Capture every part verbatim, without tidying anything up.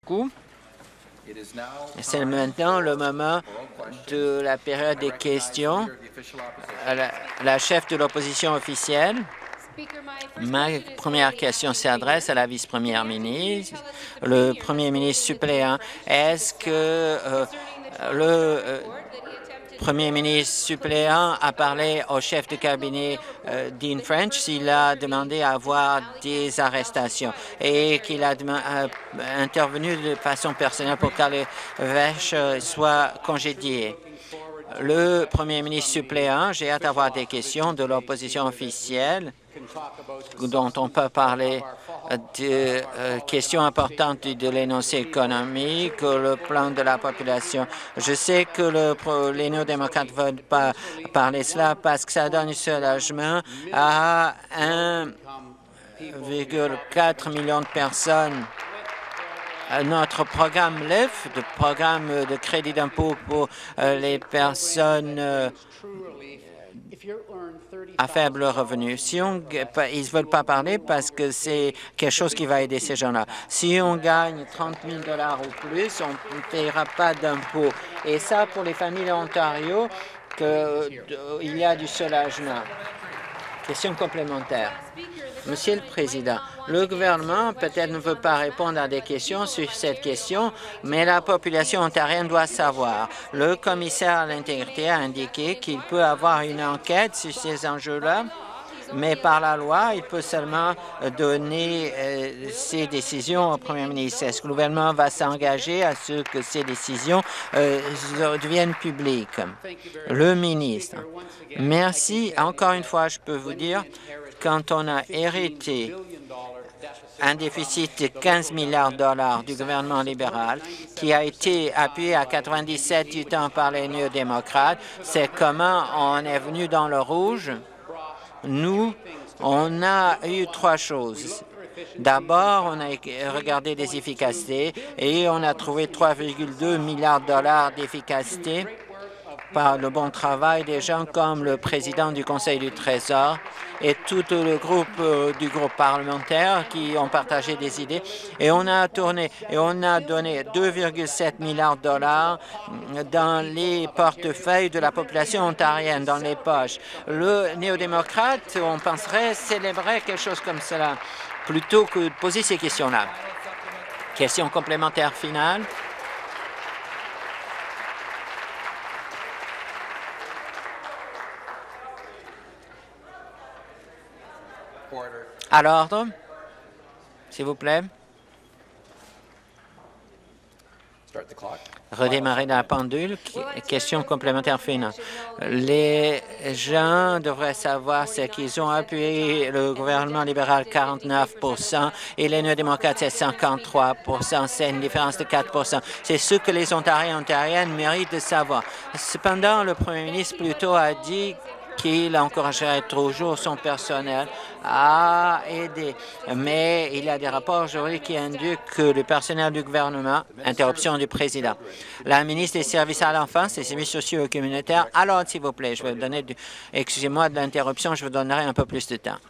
beaucoup. C'est maintenant le moment de la période des questions. La, la chef de l'opposition officielle. Ma première question s'adresse à la vice-première ministre. Le premier ministre suppléant, est-ce que euh, le euh, premier ministre suppléant a parlé au chef de cabinet euh, Dean French s'il a demandé à avoir des arrestations et qu'il a euh, intervenu de façon personnelle pour que les vaches euh, soient congédiées? Le premier ministre suppléant, j'ai hâte d'avoir des questions de l'opposition officielle dont on peut parler de euh, questions importantes de l'énoncé économique, le plan de la population. Je sais que le, les néo-démocrates ne veulent pas parler de cela parce que ça donne un soulagement à un virgule quatre million de personnes. Notre programme L I F, le programme de crédit d'impôt pour euh, les personnes euh, à faible revenu. Si on, ils ne veulent pas parler parce que c'est quelque chose qui va aider ces gens-là. Si on gagne trente mille dollars ou plus, on ne paiera pas d'impôt. Et ça, pour les familles d'Ontario, il y a du soulagement. Question complémentaire. Monsieur le Président, le gouvernement peut-être ne veut pas répondre à des questions sur cette question, mais la population ontarienne doit savoir. Le commissaire à l'intégrité a indiqué qu'il peut avoir une enquête sur ces enjeux-là, mais par la loi, il peut seulement donner euh, ses décisions au premier ministre. Est-ce que le gouvernement va s'engager à ce que ces décisions euh, deviennent publiques? Le ministre. Merci. Encore une fois, je peux vous dire, quand on a hérité un déficit de quinze milliards de dollars du gouvernement libéral qui a été appuyé à quatre-vingt-dix-sept du temps par les néo-démocrates, c'est comment on est venu dans le rouge. Nous, on a eu trois choses. D'abord, on a regardé les efficacités et on a trouvé trois virgule deux milliards de dollars d'efficacité par le bon travail des gens comme le président du Conseil du Trésor et tout le groupe euh, du groupe parlementaire qui ont partagé des idées. Et on a tourné et on a donné deux virgule sept milliards de dollars dans les portefeuilles de la population ontarienne, dans les poches. Le néo-démocrate, on penserait, célébrer quelque chose comme cela, plutôt que de poser ces questions-là. Question complémentaire finale. À l'ordre, s'il vous plaît. Redémarrer la pendule. Question complémentaire finale. Les gens devraient savoir ce qu'ils ont appuyé le gouvernement libéral quarante-neuf pour cent et les néo-démocrates c'est cinquante-trois pour cent. C'est une différence de quatre pour cent. C'est ce que les Ontariens et Ontariennes méritent de savoir. Cependant, le premier ministre plutôt a dit qu'il encouragerait toujours son personnel à aider. Mais il y a des rapports aujourd'hui qui indiquent que le personnel du gouvernement, interruption du président. La ministre des Services à l'enfance et services sociaux et communautaires, alors s'il vous plaît, je vais donner, du... excusez-moi de l'interruption, je vous donnerai un peu plus de temps.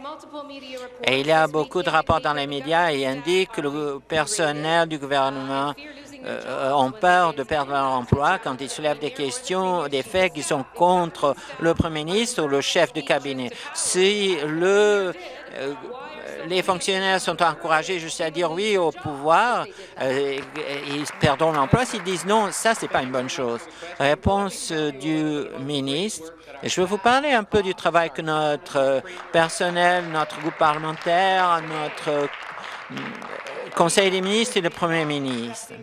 Et il y a beaucoup de rapports dans les médias et indiquent que le personnel du gouvernement Euh, ont peur de perdre leur emploi quand ils soulèvent des questions, des faits qui sont contre le premier ministre ou le chef de cabinet. Si le, euh, les fonctionnaires sont encouragés juste à dire oui au pouvoir, euh, ils perdront l'emploi. S'ils disent non, ça, c'est pas une bonne chose. Réponse du ministre. Je vais vous parler un peu du travail que notre personnel, notre groupe parlementaire, notre Conseil des ministres et le Premier ministre,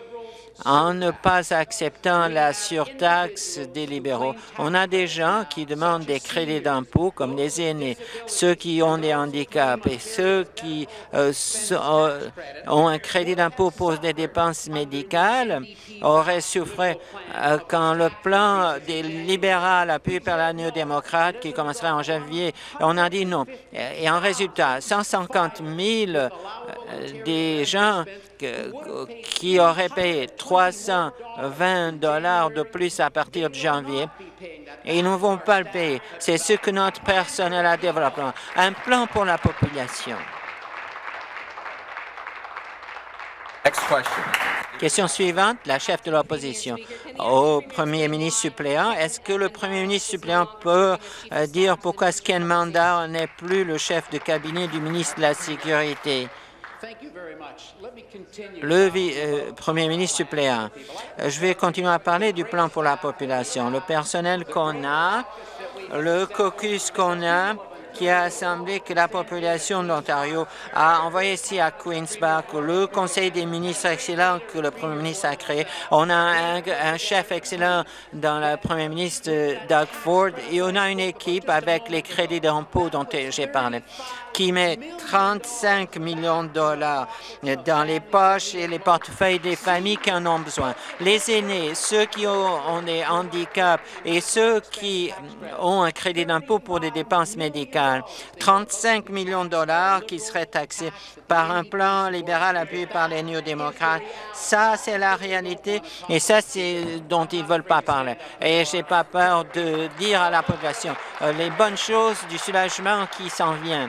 en ne pas acceptant la surtaxe des libéraux. On a des gens qui demandent des crédits d'impôt, comme les aînés, ceux qui ont des handicaps et ceux qui euh, sont, ont un crédit d'impôt pour des dépenses médicales auraient souffert euh, quand le plan des libéraux appuyé par la néo-démocrate qui commencerait en janvier, on a dit non. Et en résultat, cent cinquante mille euh, des gens qui auraient payé trois cent vingt dollars de plus à partir de janvier, et ils ne vont pas le payer. C'est ce que notre personnel a développé, un plan pour la population. Next question. Question suivante, la chef de l'opposition. Au premier ministre suppléant, est-ce que le premier ministre suppléant peut euh, dire pourquoi est-ce Ken Mandar n'est plus le chef de cabinet du ministre de la Sécurité? Le euh, premier ministre suppléant. Je vais continuer à parler du plan pour la population. Le personnel qu'on a, le caucus qu'on a, qui a assemblé que la population de l'Ontario a envoyé ici à Queen's Park, le conseil des ministres excellent que le premier ministre a créé. On a un, un chef excellent dans le premier ministre Doug Ford et on a une équipe avec les crédits d'impôt dont j'ai parlé qui met trente-cinq millions de dollars dans les poches et les portefeuilles des familles qui en ont besoin. Les aînés, ceux qui ont, ont des handicaps et ceux qui ont un crédit d'impôt pour des dépenses médicales. trente-cinq millions de dollars qui seraient taxés par un plan libéral appuyé par les néo-démocrates. Ça, c'est la réalité et ça, c'est dont ils ne veulent pas parler. Et je n'ai pas peur de dire à la population euh, les bonnes choses du soulagement qui s'en vient.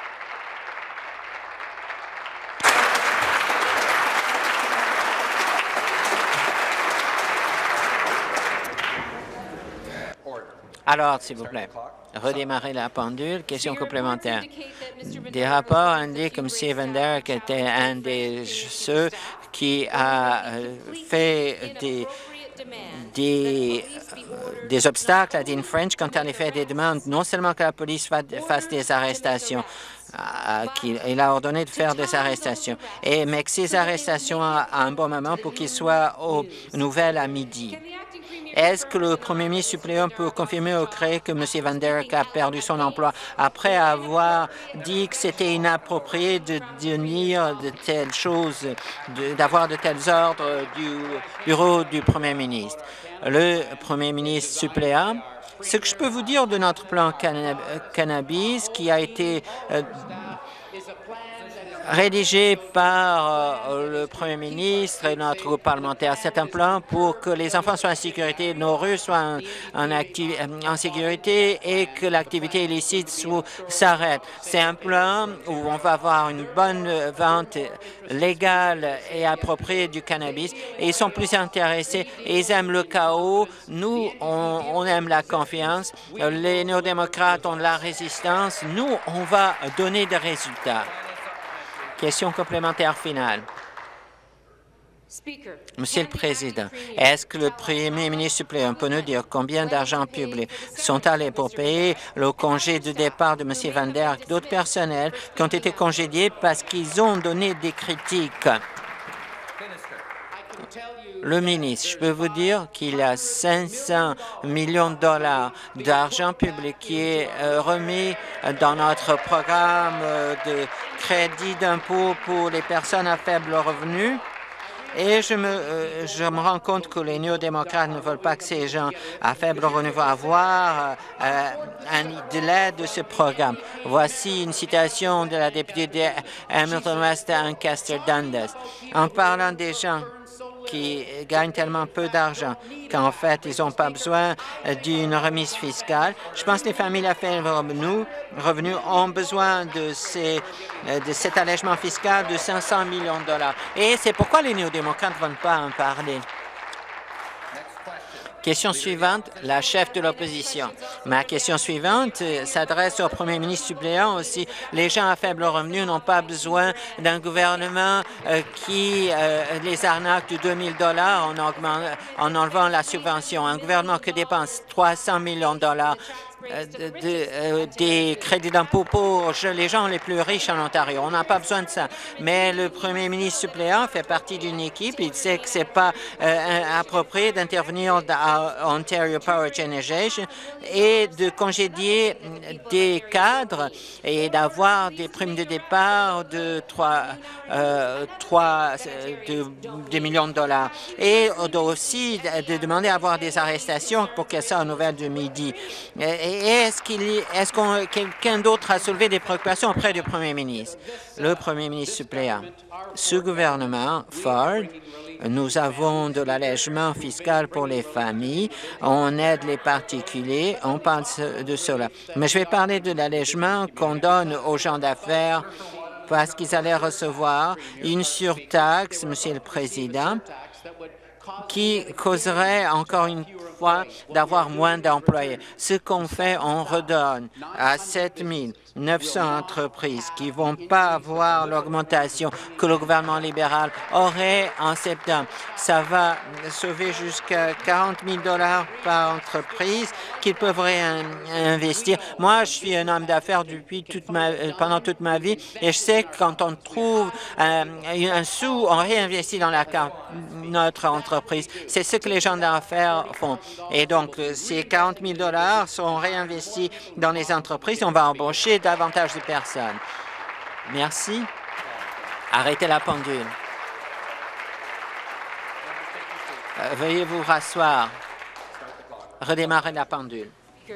Alors, s'il vous plaît, redémarrer la pendule. Question complémentaire. Des rapports indiquent que M. Van Der Eyck était un de ceux qui a fait des, des, des obstacles à Dean French quand elle a fait des demandes, non seulement que la police fasse des arrestations, Euh, qu'il il a ordonné de faire des arrestations, et, mais que ces arrestations à, à un bon moment pour qu'il soit aux nouvelles à midi. Est-ce que le premier ministre suppléant peut confirmer au C R E que M. Van Der Eyck a perdu son emploi après avoir dit que c'était inapproprié de dire de telles choses, d'avoir de, de tels ordres du bureau du premier ministre? Le premier ministre suppléant. Ce que je peux vous dire de notre plan canna cannabis qui a été euh, rédigé par euh, le premier ministre et notre groupe parlementaire, c'est un plan pour que les enfants soient en sécurité, nos rues soient en, en, en sécurité et que l'activité illicite s'arrête. C'est un plan où on va avoir une bonne vente légale et appropriée du cannabis et ils sont plus intéressés et ils aiment le chaos. Nous, on, on aime la confiance. Les néo-démocrates ont de la résistance. Nous, on va donner des résultats. Question complémentaire finale. Monsieur le Président, est-ce que le Premier ministre suppléant peut nous dire combien d'argent public sont allés pour payer le congé de départ de M. Van Der Eyck, d'autres personnels qui ont été congédiés parce qu'ils ont donné des critiques? Le ministre, je peux vous dire qu'il y a cinq cents millions de dollars d'argent public qui est euh, remis dans notre programme euh, de crédit d'impôt pour les personnes à faible revenu. Et je me, euh, je me rends compte que les néo-démocrates ne veulent pas que ces gens à faible revenu vont avoir euh, un, de l'aide de ce programme. Voici une citation de la députée de Hamilton West, Ancaster Dundas. En parlant des gens qui gagnent tellement peu d'argent qu'en fait, ils n'ont pas besoin d'une remise fiscale. Je pense que les familles à faible revenu, revenu ont besoin de, ces, de cet allègement fiscal de cinq cents millions de dollars. Et c'est pourquoi les néo-démocrates ne vont pas en parler. Question suivante, la chef de l'opposition. Ma question suivante s'adresse au premier ministre suppléant aussi. Les gens à faible revenu n'ont pas besoin d'un gouvernement euh, qui euh, les arnaque de deux mille dollars en, en enlevant la subvention. Un gouvernement qui dépense trois cents millions de dollars Euh, de, de, euh, des crédits d'impôt pour les gens les plus riches en Ontario. On n'a pas besoin de ça. Mais le premier ministre suppléant fait partie d'une équipe. Il sait que ce n'est pas euh, approprié d'intervenir à Ontario Power Generation et de congédier des cadres et d'avoir des primes de départ de trois, euh, trois de, de millions de dollars. Et aussi de demander à avoir des arrestations pour que ça en nouvelle de midi. Et, Est-ce qu'il est-ce qu'on quelqu'un d'autre a soulevé des préoccupations auprès du premier ministre? Le premier ministre suppléant. Ce gouvernement, Ford, nous avons de l'allègement fiscal pour les familles, on aide les particuliers, on parle de cela. Mais je vais parler de l'allègement qu'on donne aux gens d'affaires parce qu'ils allaient recevoir une surtaxe, Monsieur le Président, qui causerait encore une fois d'avoir moins d'employés. Ce qu'on fait, on redonne à sept mille neuf cents entreprises qui ne vont pas avoir l'augmentation que le gouvernement libéral aurait en septembre. Ça va sauver jusqu'à quarante mille dollars par entreprise qu'ils peuvent réinvestir. Moi, je suis un homme d'affaires depuis toute ma, pendant toute ma vie et je sais que quand on trouve un, un sou, on réinvestit dans la, notre entreprise. C'est ce que les gens d'affaires font. Et donc, ces quarante mille dollars sont réinvestis dans les entreprises. On va embaucher davantage de personnes. Merci. Arrêtez la pendule. Euh, veuillez vous rasseoir. Redémarrer la pendule.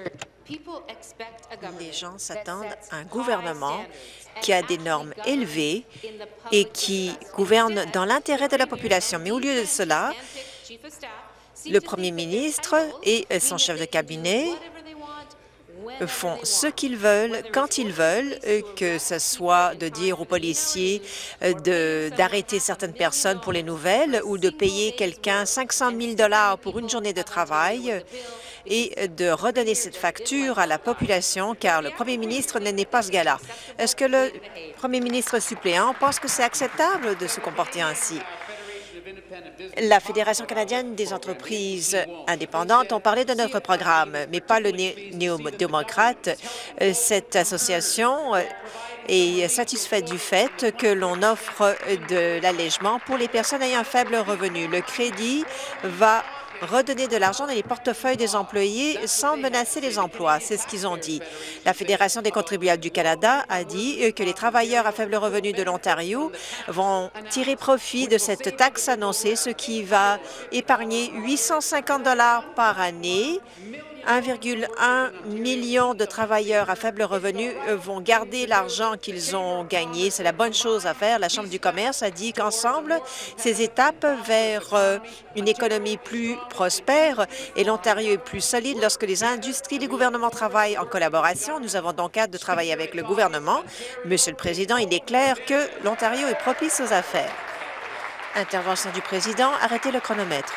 Les gens s'attendent à un gouvernement qui a des normes élevées et qui gouverne dans l'intérêt de la population. Mais au lieu de cela, le premier ministre et son chef de cabinet font ce qu'ils veulent, quand ils veulent, que ce soit de dire aux policiers d'arrêter certaines personnes pour les nouvelles ou de payer quelqu'un cinq cent mille dollars pour une journée de travail et de redonner cette facture à la population, car le premier ministre n'est pas ce gars-là. Est-ce que le premier ministre suppléant pense que c'est acceptable de se comporter ainsi? La Fédération canadienne des entreprises indépendantes ont parlé de notre programme, mais pas le né néo-démocrate. Cette association est satisfaite du fait que l'on offre de l'allègement pour les personnes ayant un faible revenu. Le crédit va redonner de l'argent dans les portefeuilles des employés sans menacer les emplois. C'est ce qu'ils ont dit. La Fédération des contribuables du Canada a dit que les travailleurs à faible revenu de l'Ontario vont tirer profit de cette taxe annoncée, ce qui va épargner huit cent cinquante dollars par année. un virgule un million de travailleurs à faible revenu vont garder l'argent qu'ils ont gagné. C'est la bonne chose à faire. La Chambre du commerce a dit qu'ensemble, ces étapes vers une économie plus prospère et l'Ontario est plus solide lorsque les industries et les gouvernements travaillent en collaboration. Nous avons donc hâte de travailler avec le gouvernement. Monsieur le Président, il est clair que l'Ontario est propice aux affaires. Intervention du Président. Arrêtez le chronomètre.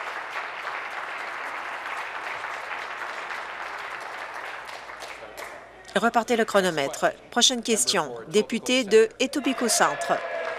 Repartez le chronomètre. Prochaine question. Député de Etobicoke Centre.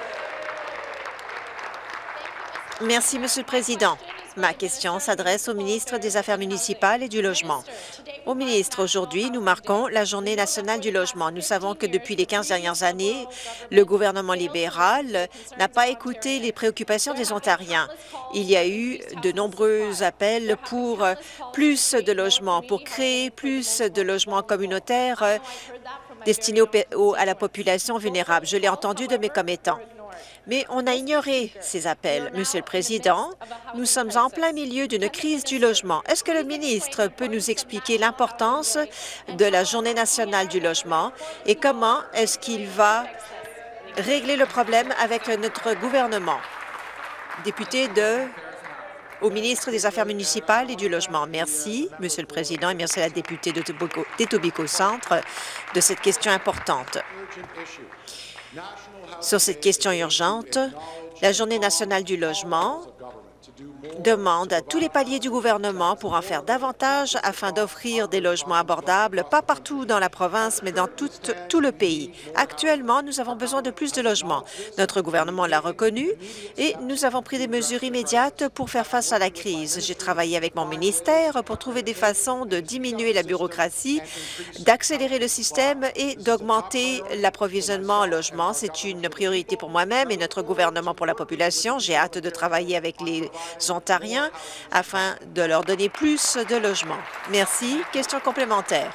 Merci, Monsieur le Président. Ma question s'adresse au ministre des Affaires municipales et du Logement. Au ministre, aujourd'hui, nous marquons la Journée nationale du logement. Nous savons que depuis les quinze dernières années, le gouvernement libéral n'a pas écouté les préoccupations des Ontariens. Il y a eu de nombreux appels pour plus de logements, pour créer plus de logements communautaires destinés au, à la population vulnérable. Je l'ai entendu de mes commettants. Mais on a ignoré ces appels. Monsieur le Président, nous sommes en plein milieu d'une crise du logement. Est-ce que le ministre peut nous expliquer l'importance de la Journée nationale du logement et comment est-ce qu'il va régler le problème avec notre gouvernement? Député de au ministre des Affaires municipales et du Logement. Merci, Monsieur le Président, et merci à la députée d'Etobicoke Centre de cette question importante. Sur cette question urgente, la Journée nationale du logement demande à tous les paliers du gouvernement pour en faire davantage afin d'offrir des logements abordables, pas partout dans la province, mais dans tout, tout le pays. Actuellement, nous avons besoin de plus de logements. Notre gouvernement l'a reconnu et nous avons pris des mesures immédiates pour faire face à la crise. J'ai travaillé avec mon ministère pour trouver des façons de diminuer la bureaucratie, d'accélérer le système et d'augmenter l'approvisionnement en logements. C'est une priorité pour moi-même et notre gouvernement pour la population. J'ai hâte de travailler avec les Ontariens afin de leur donner plus de logements. Merci. Question complémentaire.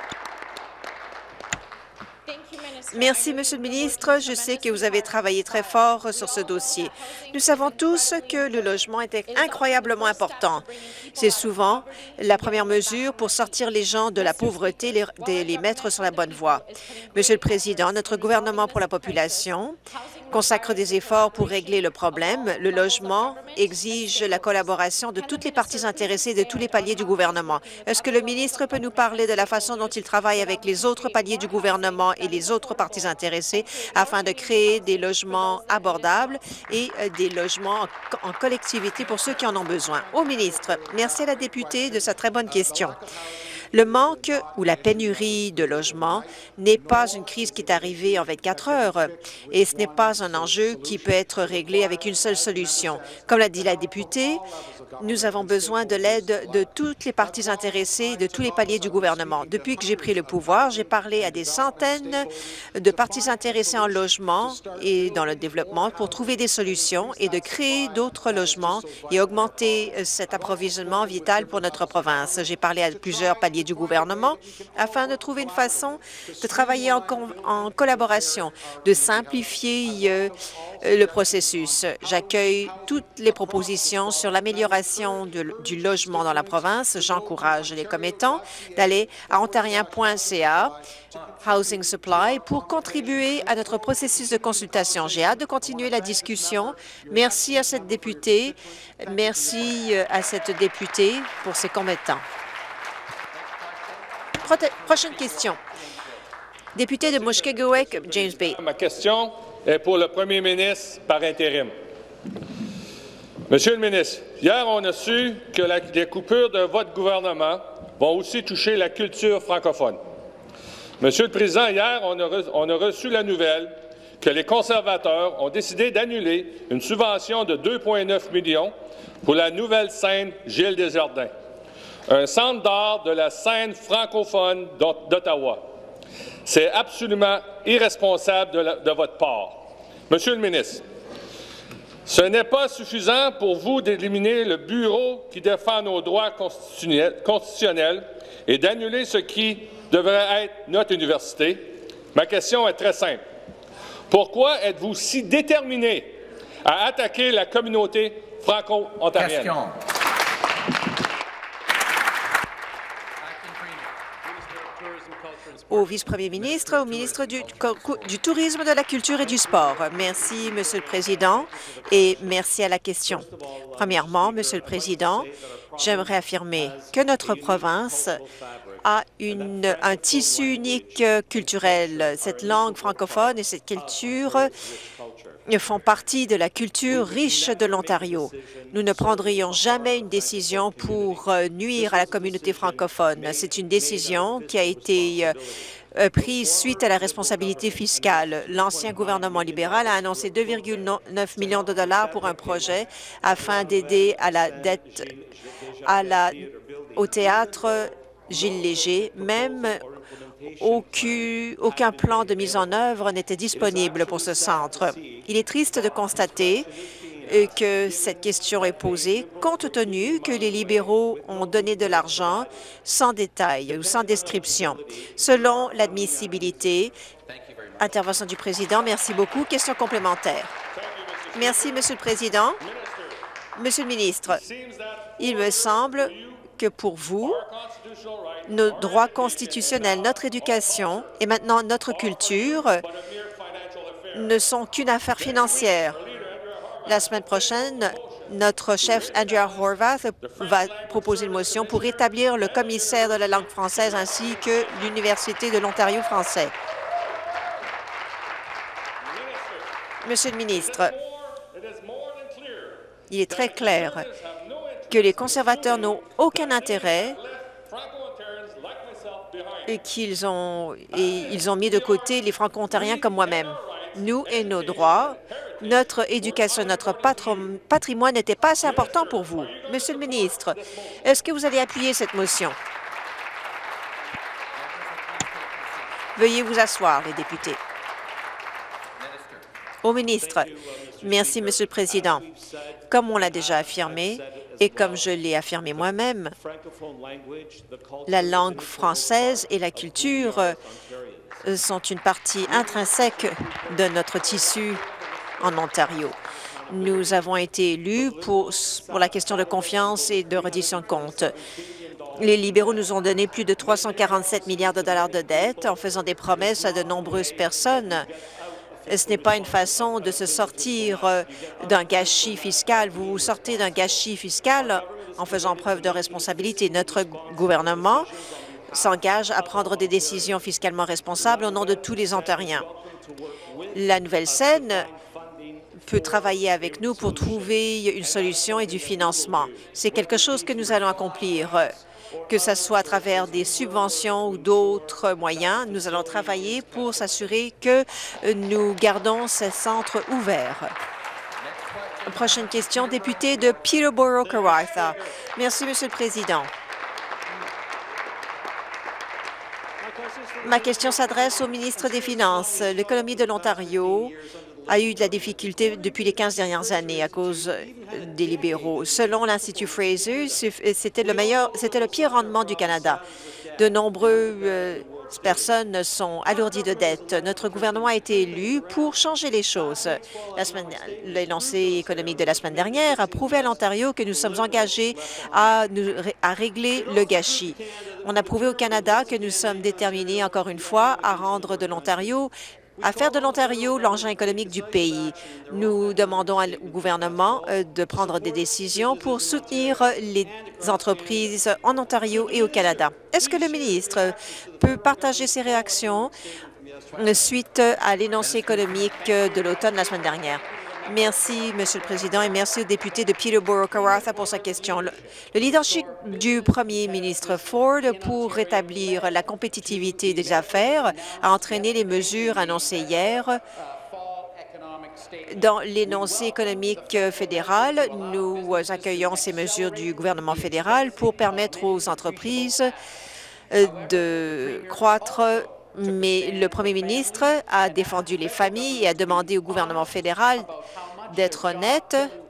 Merci, Monsieur le ministre. Je sais que vous avez travaillé très fort sur ce dossier. Nous savons tous que le logement est incroyablement important. C'est souvent la première mesure pour sortir les gens de la pauvreté, les, les mettre sur la bonne voie. Monsieur le Président, notre gouvernement pour la population consacre des efforts pour régler le problème. Le logement exige la collaboration de toutes les parties intéressées de tous les paliers du gouvernement. Est-ce que le ministre peut nous parler de la façon dont il travaille avec les autres paliers du gouvernement et les autres parties intéressées afin de créer des logements abordables et euh, des logements en, en collectivité pour ceux qui en ont besoin? Au ministre, merci à la députée de sa très bonne question. Le manque ou la pénurie de logements n'est pas une crise qui est arrivée en vingt-quatre heures et ce n'est pas un enjeu qui peut être réglé avec une seule solution. Comme l'a dit la députée, nous avons besoin de l'aide de toutes les parties intéressées et de tous les paliers du gouvernement. Depuis que j'ai pris le pouvoir, j'ai parlé à des centaines de parties intéressées en logement et dans le développement pour trouver des solutions et de créer d'autres logements et augmenter cet approvisionnement vital pour notre province. J'ai parlé à plusieurs paliers du gouvernement afin de trouver une façon de travailler en, en collaboration, de simplifier euh, le processus. J'accueille toutes les propositions sur l'amélioration du logement dans la province. J'encourage les commettants d'aller à ontarien point c a, Housing Supply, pour contribuer à notre processus de consultation. J'ai hâte de continuer la discussion. Merci à cette députée. Merci à cette députée pour ses commettants. Prochaine question. Député de Mushkegowuk, James Bay. Ma question est pour le premier ministre par intérim. Monsieur le ministre, hier, on a su que la, les coupures de votre gouvernement vont aussi toucher la culture francophone. Monsieur le Président, hier, on a, re, on a reçu la nouvelle que les conservateurs ont décidé d'annuler une subvention de deux virgule neuf millions pour la nouvelle scène Gilles Desjardins, un centre d'art de la scène francophone d'Ottawa. C'est absolument irresponsable de, la, de votre part. Monsieur le ministre, ce n'est pas suffisant pour vous d'éliminer le bureau qui défend nos droits constitutionnels et d'annuler ce qui devrait être notre université. Ma question est très simple. Pourquoi êtes-vous si déterminé à attaquer la communauté franco-ontarienne? Question. Au vice-premier ministre, au ministre du, du Tourisme, de la Culture et du Sport. Merci, Monsieur le Président, et merci à la question. Premièrement, Monsieur le Président, j'aimerais affirmer que notre province a une, un tissu unique culturel. Cette langue francophone et cette culture font partie de la culture riche de l'Ontario. Nous ne prendrions jamais une décision pour nuire à la communauté francophone. C'est une décision qui a été euh, prise suite à la responsabilité fiscale. L'ancien gouvernement libéral a annoncé deux virgule neuf millions de dollars pour un projet afin d'aider à la dette à la, au théâtre Gilles Léger. Même Aucun, aucun plan de mise en œuvre n'était disponible pour ce centre. Il est triste de constater que cette question est posée compte tenu que les libéraux ont donné de l'argent sans détail ou sans description. Selon l'admissibilité, intervention du président, merci beaucoup. Question complémentaire. Merci, Monsieur le Président. Monsieur le ministre, il me semble que pour vous, nos droits constitutionnels, notre éducation et maintenant notre culture ne sont qu'une affaire financière. La semaine prochaine, notre chef Andrea Horwath va proposer une motion pour établir le commissaire de la langue française ainsi que l'Université de l'Ontario français. Monsieur le ministre, il est très clair que les conservateurs n'ont aucun intérêt et qu'ils ont, et ils ont mis de côté les Franco-ontariens comme moi-même. Nous et nos droits, notre éducation, notre patrimoine n'étaient pas assez importants pour vous. Monsieur le ministre, est-ce que vous allez appuyer cette motion? Veuillez vous asseoir, les députés. Au ministre, merci, Monsieur le Président. Comme on l'a déjà affirmé, et comme je l'ai affirmé moi-même, la langue française et la culture sont une partie intrinsèque de notre tissu en Ontario. Nous avons été élus pour, pour la question de confiance et de reddition de comptes. Les libéraux nous ont donné plus de trois cent quarante-sept milliards de dollars de dettes en faisant des promesses à de nombreuses personnes Ce n'est pas une façon de se sortir euh, d'un gâchis fiscal. Vous sortez d'un gâchis fiscal en faisant preuve de responsabilité. Notre gouvernement s'engage à prendre des décisions fiscalement responsables au nom de tous les Ontariens. La Nouvelle-Scène peut travailler avec nous pour trouver une solution et du financement. C'est quelque chose que nous allons accomplir, que ce soit à travers des subventions ou d'autres moyens. Nous allons travailler pour s'assurer que nous gardons ces centres ouverts. Prochaine question, député de Peterborough-Kawartha. Merci, Monsieur le Président. Ma question s'adresse au ministre des Finances. L'économie de l'Ontario a eu de la difficulté depuis les quinze dernières années à cause des libéraux. Selon l'Institut Fraser, c'était le meilleur, c'était le pire rendement du Canada. De nombreuses euh, personnes sont alourdies de dettes. Notre gouvernement a été élu pour changer les choses. La semaine, l'énoncé économique de la semaine dernière a prouvé à l'Ontario que nous sommes engagés à, nous, à régler le gâchis. On a prouvé au Canada que nous sommes déterminés, encore une fois, à rendre de l'Ontario à faire de l'Ontario l'engin économique du pays. Nous demandons au gouvernement de prendre des décisions pour soutenir les entreprises en Ontario et au Canada. Est-ce que le ministre peut partager ses réactions suite à l'énoncé économique de l'automne la semaine dernière? Merci, Monsieur le Président, et merci au député de Peterborough-Kawartha pour sa question. Le, le leadership du premier ministre Ford pour rétablir la compétitivité des affaires a entraîné les mesures annoncées hier. Dans l'énoncé économique fédéral, nous accueillons ces mesures du gouvernement fédéral pour permettre aux entreprises de croître. Mais le premier ministre a défendu les familles et a demandé au gouvernement fédéral d'être honnête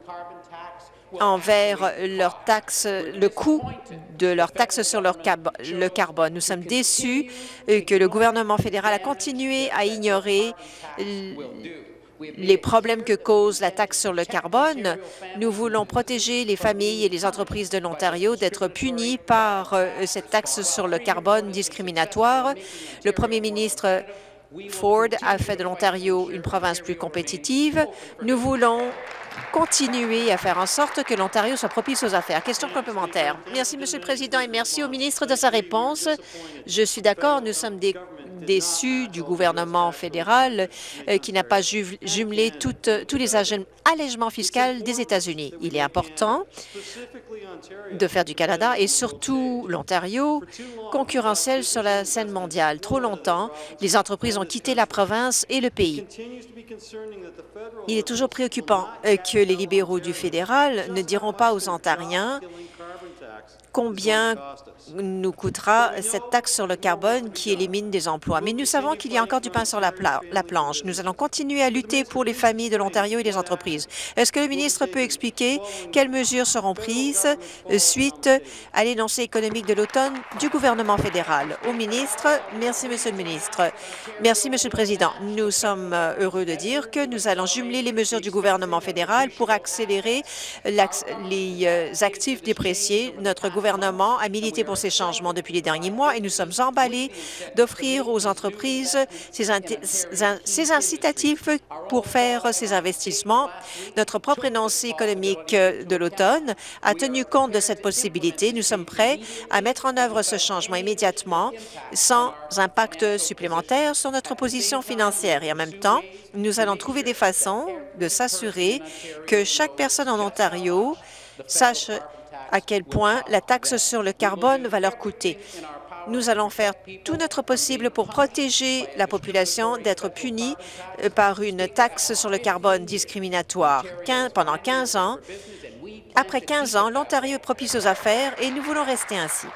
envers leurs taxes, le coût de leurs taxes sur leur le carbone. Nous sommes déçus que le gouvernement fédéral a continué à ignorer les problèmes que cause la taxe sur le carbone. Nous voulons protéger les familles et les entreprises de l'Ontario d'être punies par euh, cette taxe sur le carbone discriminatoire. Le premier ministre Ford a fait de l'Ontario une province plus compétitive. Nous voulons continuer à faire en sorte que l'Ontario soit propice aux affaires. Question complémentaire. Merci, Monsieur le Président, et merci au ministre de sa réponse. Je suis d'accord, nous sommes des déçus du gouvernement fédéral euh, qui n'a pas ju jumelé toutes, tous les allègements fiscaux des États-Unis. Il est important de faire du Canada et surtout l'Ontario concurrentiel sur la scène mondiale. Trop longtemps, les entreprises ont quitté la province et le pays. Il est toujours préoccupant euh, que les libéraux du fédéral ne diront pas aux Ontariens combien nous coûtera cette taxe sur le carbone qui élimine des emplois. Mais nous savons qu'il y a encore du pain sur la, pla la planche. Nous allons continuer à lutter pour les familles de l'Ontario et les entreprises. Est-ce que le ministre peut expliquer quelles mesures seront prises suite à l'énoncé économique de l'automne du gouvernement fédéral? Au ministre, merci, Monsieur le ministre. Merci, Monsieur le Président. Nous sommes heureux de dire que nous allons jumeler les mesures du gouvernement fédéral pour accélérer les actifs dépréciés. Notre gouvernement a milité pour ces changements depuis les derniers mois et nous sommes emballés d'offrir aux entreprises ces, ces incitatifs pour faire ces investissements. Notre propre énoncé économique de l'automne a tenu compte de cette possibilité. Nous sommes prêts à mettre en œuvre ce changement immédiatement sans impact supplémentaire sur notre position financière. Et en même temps, nous allons trouver des façons de s'assurer que chaque personne en Ontario sache à quel point la taxe sur le carbone va leur coûter. Nous allons faire tout notre possible pour protéger la population d'être punie par une taxe sur le carbone discriminatoire. Pendant quinze ans, après quinze ans, l'Ontario est propice aux affaires et nous voulons rester ainsi.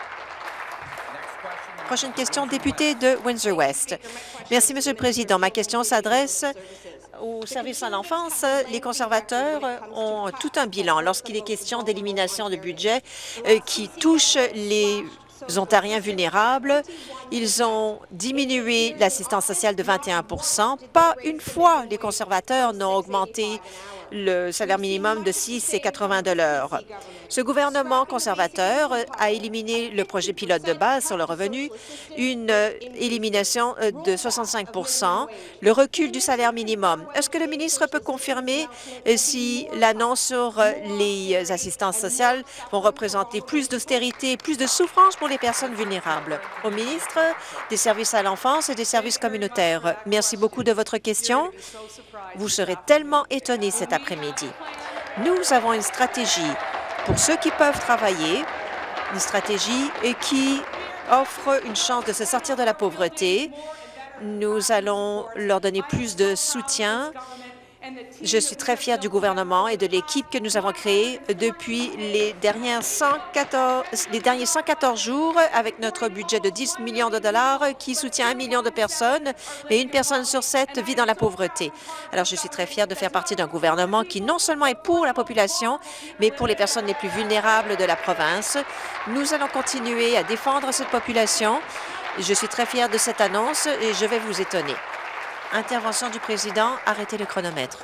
Prochaine question, député de Windsor-West. Merci, Monsieur le Président. Ma question s'adresse au service à l'enfance. Les conservateurs ont tout un bilan lorsqu'il est question d'élimination de budget euh, qui touche les Ontariens vulnérables. Ils ont diminué l'assistance sociale de vingt et un pour cent. Pas une fois les conservateurs n'ont augmenté le salaire minimum de six et quatre-vingts de l'heure. Ce gouvernement conservateur a éliminé le projet pilote de base sur le revenu, une élimination de soixante-cinq pour cent, le recul du salaire minimum. Est-ce que le ministre peut confirmer si l'annonce sur les assistances sociales vont représenter plus d'austérité, plus de souffrance pour les personnes vulnérables? Au ministre des Services à l'enfance et des services communautaires, merci beaucoup de votre question. Vous serez tellement étonnés cet après-midi. Nous avons une stratégie pour ceux qui peuvent travailler, une stratégie qui offre une chance de se sortir de la pauvreté. Nous allons leur donner plus de soutien. Je suis très fière du gouvernement et de l'équipe que nous avons créée depuis les, dernières cent quatorze, les derniers cent quatorze jours avec notre budget de dix millions de dollars qui soutient un million de personnes, mais une personne sur sept vit dans la pauvreté. Alors, je suis très fière de faire partie d'un gouvernement qui non seulement est pour la population, mais pour les personnes les plus vulnérables de la province. Nous allons continuer à défendre cette population. Je suis très fière de cette annonce et je vais vous étonner. Intervention du président. Arrêtez le chronomètre.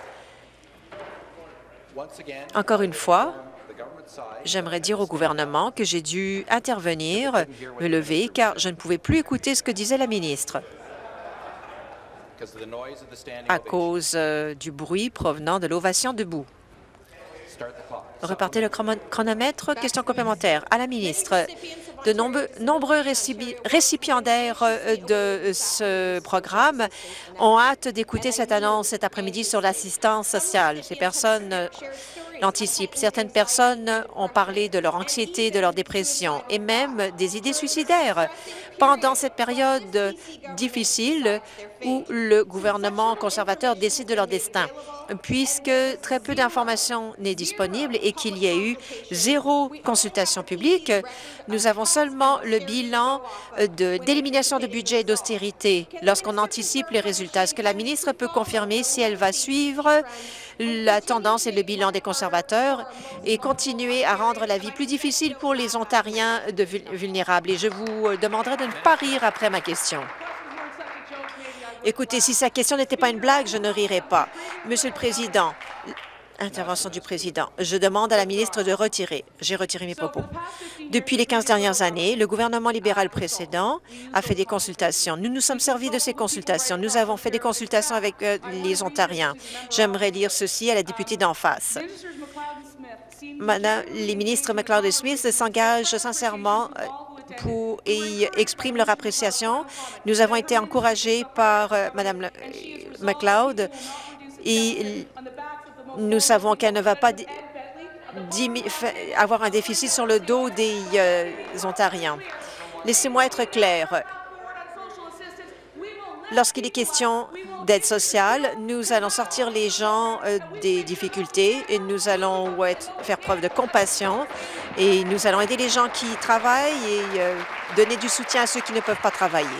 Encore une fois, j'aimerais dire au gouvernement que j'ai dû intervenir, me lever, car je ne pouvais plus écouter ce que disait la ministre à cause euh, du bruit provenant de l'ovation debout. Repartez le chronomètre. Question complémentaire à la ministre. De nombreux, nombreux récipiendaires de ce programme ont hâte d'écouter cette annonce cet après-midi sur l'assistance sociale. Ces personnes l'anticipent. Certaines personnes ont parlé de leur anxiété, de leur dépression et même des idées suicidaires pendant cette période difficile où le gouvernement conservateur décide de leur destin. Puisque très peu d'informations n'est disponible et qu'il y a eu zéro consultation publique, nous avons seulement le bilan d'élimination de, de budget et d'austérité lorsqu'on anticipe les résultats. Est-ce que la ministre peut confirmer si elle va suivre la tendance et le bilan des conservateurs et continuer à rendre la vie plus difficile pour les Ontariens de vulnérables? Et je vous demanderai de ne pas rire après ma question. Écoutez, si sa question n'était pas une blague, je ne rirais pas. Monsieur le Président, intervention du Président, je demande à la ministre de retirer. J'ai retiré mes propos. Depuis les quinze dernières années, le gouvernement libéral précédent a fait des consultations. Nous nous sommes servis de ces consultations. Nous avons fait des consultations avec euh, les Ontariens. J'aimerais lire ceci à la députée d'en face. Madame, les ministres McLeod et Smith s'engagent sincèrement euh, Pour, et expriment leur appréciation. Nous avons été encouragés par euh, Mme McLeod et nous savons qu'elle ne va pas avoir un déficit sur le dos des euh, Ontariens. Laissez-moi être clair. Lorsqu'il est question d'aide sociale, nous allons sortir les gens euh, des difficultés et nous allons ouais, faire preuve de compassion et nous allons aider les gens qui travaillent et euh, donner du soutien à ceux qui ne peuvent pas travailler.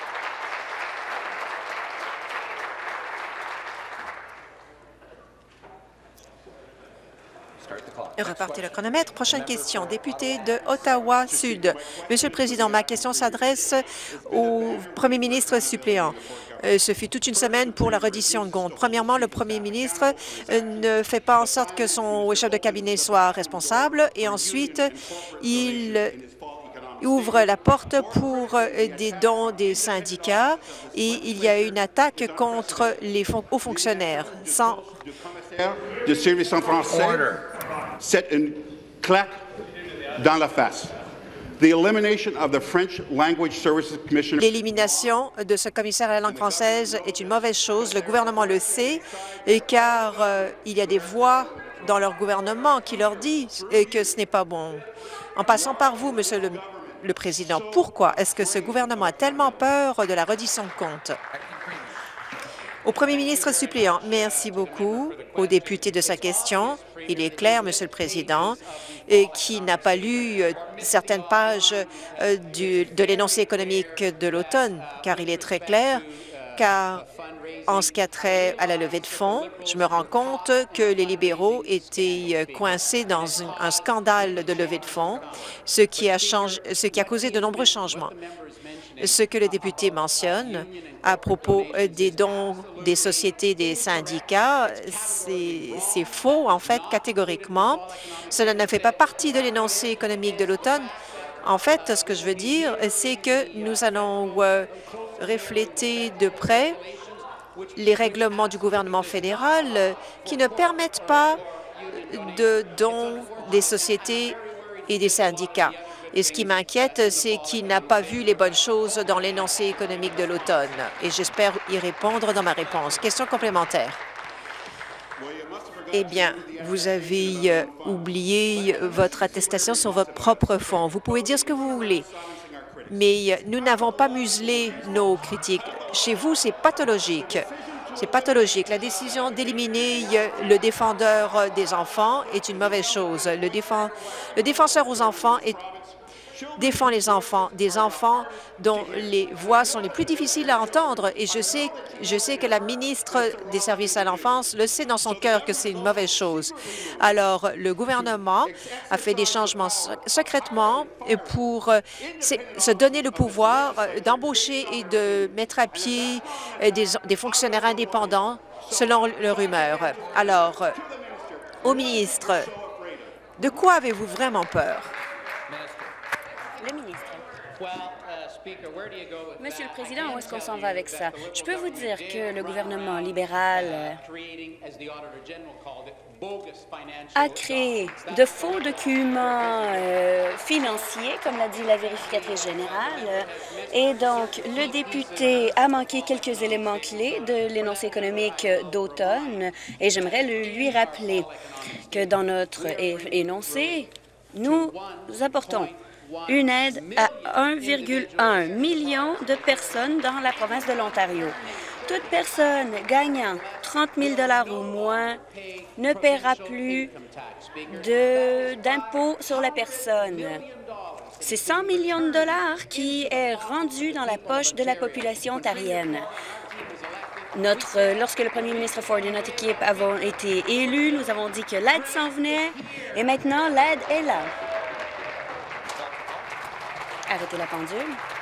Repartez le chronomètre. Prochaine question, député de Ottawa-Sud. Monsieur le Président, ma question s'adresse au premier ministre suppléant. Euh, ce fut toute une semaine pour la reddition de comptes. Premièrement, le premier ministre euh, ne fait pas en sorte que son chef de cabinet soit responsable et ensuite, il ouvre la porte pour euh, des dons des syndicats et il y a une attaque contre les fon hauts fonctionnaires. Sans... de service en français, c'est une claque dans la face. L'élimination de ce commissaire à la langue française est une mauvaise chose. Le gouvernement le sait, et car euh, il y a des voix dans leur gouvernement qui leur disent que ce n'est pas bon. En passant par vous, Monsieur le, le Président, pourquoi est-ce que ce gouvernement a tellement peur de la reddition de comptes? Au premier ministre suppléant, merci beaucoup au député de sa question. Il est clair, Monsieur le Président, qui n'a pas lu certaines pages du, de l'énoncé économique de l'automne, car il est très clair car en ce qui a trait à la levée de fonds, je me rends compte que les libéraux étaient coincés dans une, un scandale de levée de fonds, ce qui a, changé, ce qui a causé de nombreux changements. Ce que le député mentionne à propos des dons des sociétés des syndicats, c'est faux, en fait, catégoriquement. Cela ne fait pas partie de l'énoncé économique de l'automne. En fait, ce que je veux dire, c'est que nous allons euh, refléter de près les règlements du gouvernement fédéral euh, qui ne permettent pas de dons des sociétés et des syndicats. Et ce qui m'inquiète, c'est qu'il n'a pas vu les bonnes choses dans l'énoncé économique de l'automne. Et j'espère y répondre dans ma réponse. Question complémentaire. Eh bien, vous avez euh, oublié votre attestation sur votre propre fonds. Vous pouvez dire ce que vous voulez, mais euh, nous n'avons pas muselé nos critiques. Chez vous, c'est pathologique. C'est pathologique. La décision d'éliminer euh, le défendeur des enfants est une mauvaise chose. Le, défend... le défenseur aux enfants est défend les enfants, des enfants dont les voix sont les plus difficiles à entendre. Et je sais, je sais que la ministre des Services à l'enfance le sait dans son cœur que c'est une mauvaise chose. Alors, le gouvernement a fait des changements secrètement pour se donner le pouvoir d'embaucher et de mettre à pied des, des fonctionnaires indépendants selon leur humeur. Alors, au ministre, de quoi avez-vous vraiment peur? Le ministre. Monsieur le Président, où est-ce qu'on s'en va avec ça? Je peux vous dire que le gouvernement libéral a créé de faux documents euh, financiers, comme l'a dit la vérificatrice générale, et donc le député a manqué quelques éléments clés de l'énoncé économique d'automne, et j'aimerais lui rappeler que dans notre énoncé, nous apportons une aide à un virgule un million de personnes dans la province de l'Ontario. Toute personne gagnant trente mille dollars ou moins ne paiera plus d'impôts sur la personne. C'est cent millions de dollars qui est rendu dans la poche de la population ontarienne. Notre, lorsque le premier ministre Ford et notre équipe avons été élus, nous avons dit que l'aide s'en venait et maintenant l'aide est là. Arrêtez la pendule.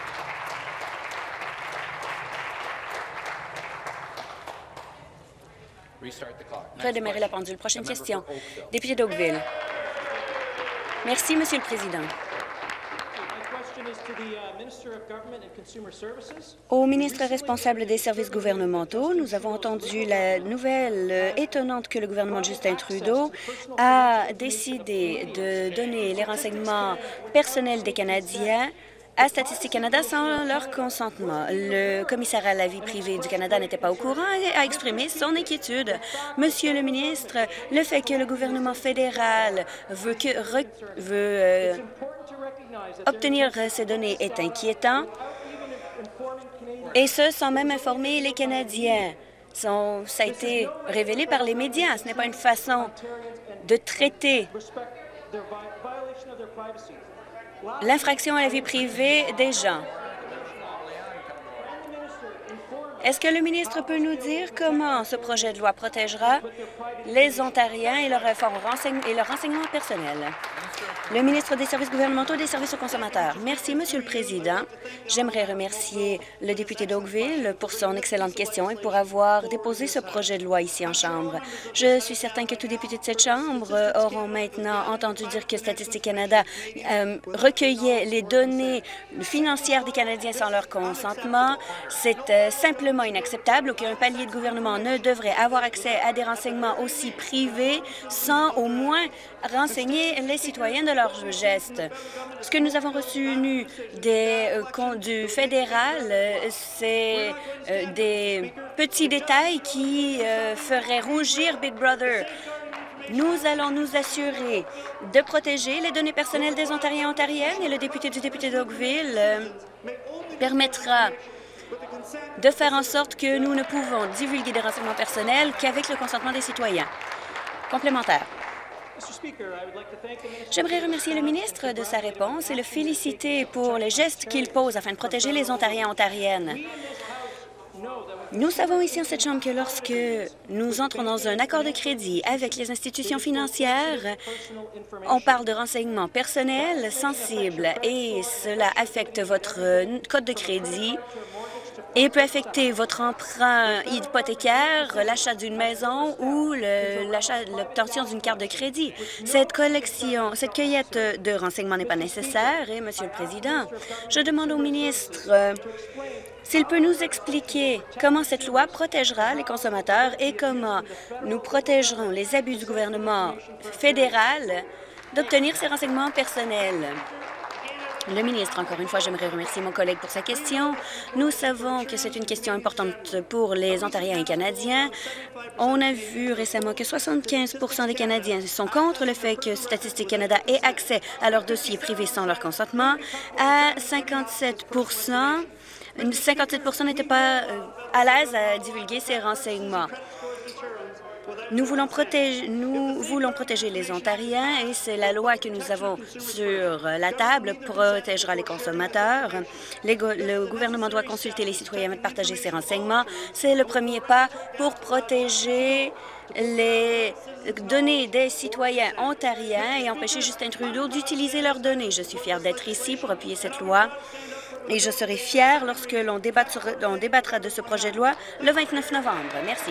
Redémarrer la pendule. Prochaine question. Député d'Oakville. Merci, Monsieur le Président. Au ministre responsable des services gouvernementaux, nous avons entendu la nouvelle étonnante que le gouvernement de Justin Trudeau a décidé de donner les renseignements personnels des Canadiens à Statistique Canada sans leur consentement. Le commissaire à la vie privée du Canada n'était pas au courant et a exprimé son inquiétude. Monsieur le ministre, le fait que le gouvernement fédéral veut, que, re, veut euh, obtenir ces données est inquiétant, et ce, sans même informer les Canadiens. Ça a été révélé par les médias. Ce n'est pas une façon de traiter l'infraction à la vie privée des gens. Est-ce que le ministre peut nous dire comment ce projet de loi protégera les Ontariens et leur, et leur renseignement personnel? Le ministre des Services gouvernementaux et des services aux consommateurs. Merci, Monsieur le Président. J'aimerais remercier le député d'Oakville pour son excellente question et pour avoir déposé ce projet de loi ici en Chambre. Je suis certain que tous députés de cette Chambre auront maintenant entendu dire que Statistique Canada euh, recueillait les données financières des Canadiens sans leur consentement. C'est euh, simplement inacceptable. Aucun palier de gouvernement ne devrait avoir accès à des renseignements aussi privés sans au moins renseigner les citoyens de leurs gestes. Ce que nous avons reçu nu des, euh, du fédéral, euh, c'est euh, des petits détails qui euh, feraient rougir Big Brother. Nous allons nous assurer de protéger les données personnelles des Ontariens et Ontariennes, et le député du député d'Oakville euh, permettra de faire en sorte que nous ne pouvons divulguer des renseignements personnels qu'avec le consentement des citoyens. Complémentaire. J'aimerais remercier le ministre de sa réponse et le féliciter pour les gestes qu'il pose afin de protéger les Ontariens et Ontariennes. Nous savons ici en cette Chambre que lorsque nous entrons dans un accord de crédit avec les institutions financières, on parle de renseignements personnels sensibles et cela affecte votre code de crédit et peut affecter votre emprunt hypothécaire, l'achat d'une maison ou le- l'achat, l'obtention d'une carte de crédit. Cette collection, cette cueillette de renseignements n'est pas nécessaire et, Monsieur le Président, je demande au ministre euh, s'il peut nous expliquer comment cette loi protégera les consommateurs et comment nous protégerons les abus du gouvernement fédéral d'obtenir ces renseignements personnels. Le ministre, encore une fois, j'aimerais remercier mon collègue pour sa question. Nous savons que c'est une question importante pour les Ontariens et Canadiens. On a vu récemment que soixante-quinze pour cent des Canadiens sont contre le fait que Statistique Canada ait accès à leurs dossiers privés sans leur consentement. À cinquante-sept pour cent, cinquante-sept pour cent n'étaient pas euh, à l'aise à divulguer ces renseignements. Nous voulons, protéger, nous voulons protéger les Ontariens et c'est la loi que nous avons sur la table protégera les consommateurs. Les go le gouvernement doit consulter les citoyens et partager ces renseignements. C'est le premier pas pour protéger les données des citoyens ontariens et empêcher Justin Trudeau d'utiliser leurs données. Je suis fière d'être ici pour appuyer cette loi. Et je serai fière lorsque l'on débattra de ce projet de loi le vingt-neuf novembre. Merci.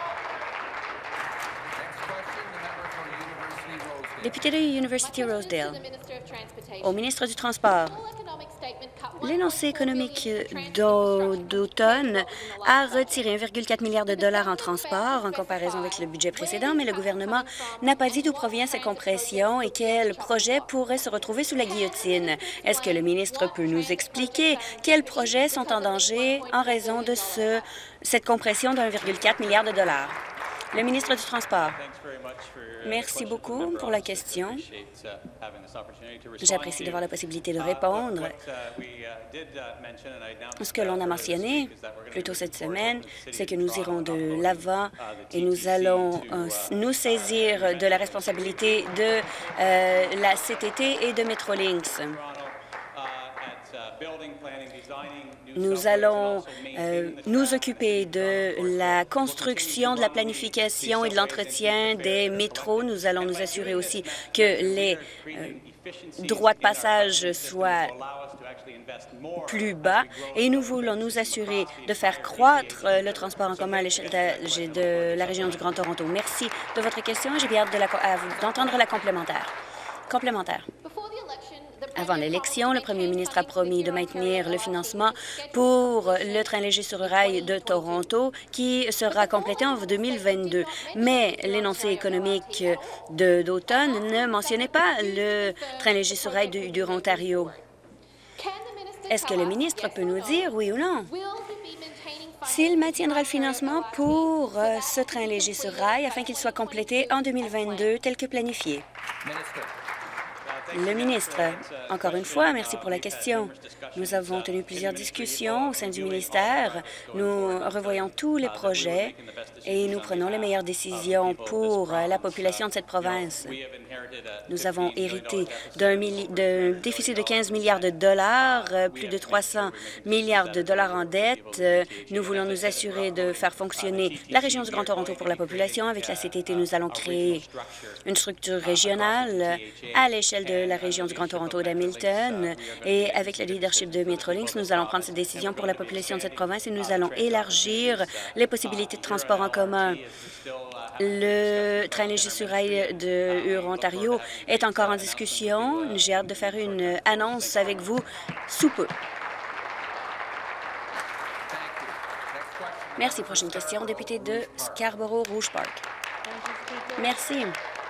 Député de University Rosedale, au ministre du Transport, l'énoncé économique d'automne a retiré un virgule quatre milliard de dollars en transport en comparaison avec le budget précédent, mais le gouvernement n'a pas dit d'où provient ces compressions et quels projets pourraient se retrouver sous la guillotine. Est-ce que le ministre peut nous expliquer quels projets sont en danger en raison de ce, cette compression d'un virgule quatre milliard de dollars? Le ministre du Transport. Merci beaucoup pour la question. J'apprécie d'avoir la possibilité de répondre. Ce que l'on a mentionné plus tôt cette semaine, c'est que nous irons de l'avant et nous allons euh, nous saisir de la responsabilité de euh, la C T T et de Metrolinx. Nous allons euh, nous occuper de la construction, de la planification et de l'entretien des métros. Nous allons nous assurer aussi que les euh, droits de passage soient plus bas et nous voulons nous assurer de faire croître le transport en commun à l'échelle de, de la région du Grand Toronto. Merci de votre question et j'ai bien hâte d'entendre la complémentaire. Complémentaire. Avant l'élection, le premier ministre a promis de maintenir le financement pour le train léger sur rail de Toronto qui sera complété en deux mille vingt-deux. Mais l'énoncé économique d'automne ne mentionnait pas le train léger sur rail du, du Ontario. Est-ce que le ministre peut nous dire, oui ou non, s'il maintiendra le financement pour euh, ce train léger sur rail afin qu'il soit complété en deux mille vingt-deux tel que planifié? Le ministre, encore une fois, merci pour la question. Nous avons tenu plusieurs discussions au sein du ministère. Nous revoyons tous les projets et nous prenons les meilleures décisions pour la population de cette province. Nous avons hérité d'un déficit de quinze milliards de dollars, plus de trois cents milliards de dollars en dette. Nous voulons nous assurer de faire fonctionner la région du Grand Toronto pour la population. Avec la C T T, nous allons créer une structure régionale à l'échelle de la région du Grand Toronto d'Hamilton et avec le leadership de Metrolinx, nous allons prendre cette décision pour la population de cette province et nous allons élargir les possibilités de transport en commun. Le train léger sur rail de Huron-Ontario est encore en discussion. J'ai hâte de faire une annonce avec vous sous peu. Merci. Prochaine question, député de Scarborough-Rouge Park. Merci.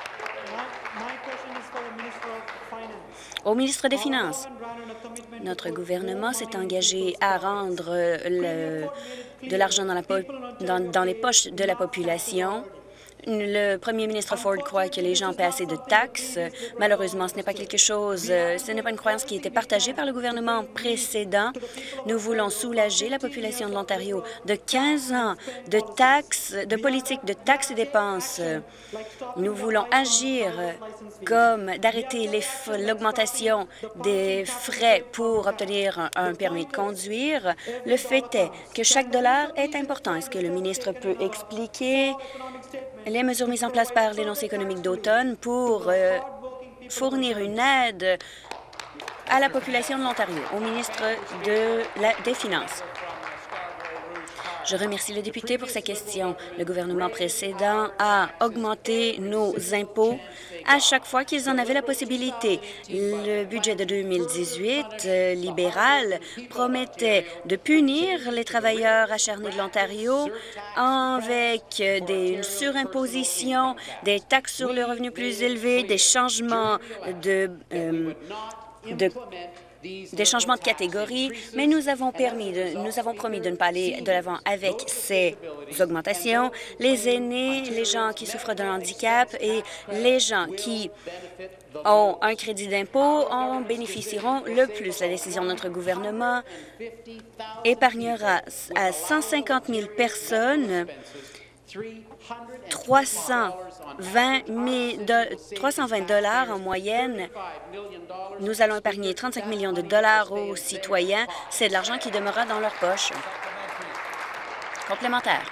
Au ministre des Finances, notre gouvernement s'est engagé à rendre le, de l'argent dans, dans, dans les poches de la population. Le premier ministre Ford croit que les gens paient assez de taxes. Malheureusement, ce n'est pas quelque chose, ce n'est pas une croyance qui était partagée par le gouvernement précédent. Nous voulons soulager la population de l'Ontario de quinze ans de taxes, de politique de taxes et dépenses. Nous voulons agir comme d'arrêter l'augmentation des frais pour obtenir un, un permis de conduire. Le fait est que chaque dollar est important. Est-ce que le ministre peut expliquer les mesures mises en place par l'énoncé économique d'automne pour euh, fournir une aide à la population de l'Ontario, au ministre de la, des Finances? Je remercie le député pour sa question. Le gouvernement précédent a augmenté nos impôts à chaque fois qu'ils en avaient la possibilité. Le budget de deux mille dix-huit, euh, libéral, promettait de punir les travailleurs acharnés de l'Ontario avec des, une surimposition, des taxes sur le revenu plus élevés, des changements de... Euh, de des changements de catégorie, mais nous avons, permis de, nous avons promis de ne pas aller de l'avant avec ces augmentations. Les aînés, les gens qui souffrent d'un handicap et les gens qui ont un crédit d'impôt en bénéficieront le plus. La décision de notre gouvernement épargnera à cent cinquante mille personnes trois cent vingt dollars en moyenne. Nous allons épargner trente-cinq millions de dollars aux citoyens. C'est de l'argent qui demeurera dans leur poche. Complémentaire.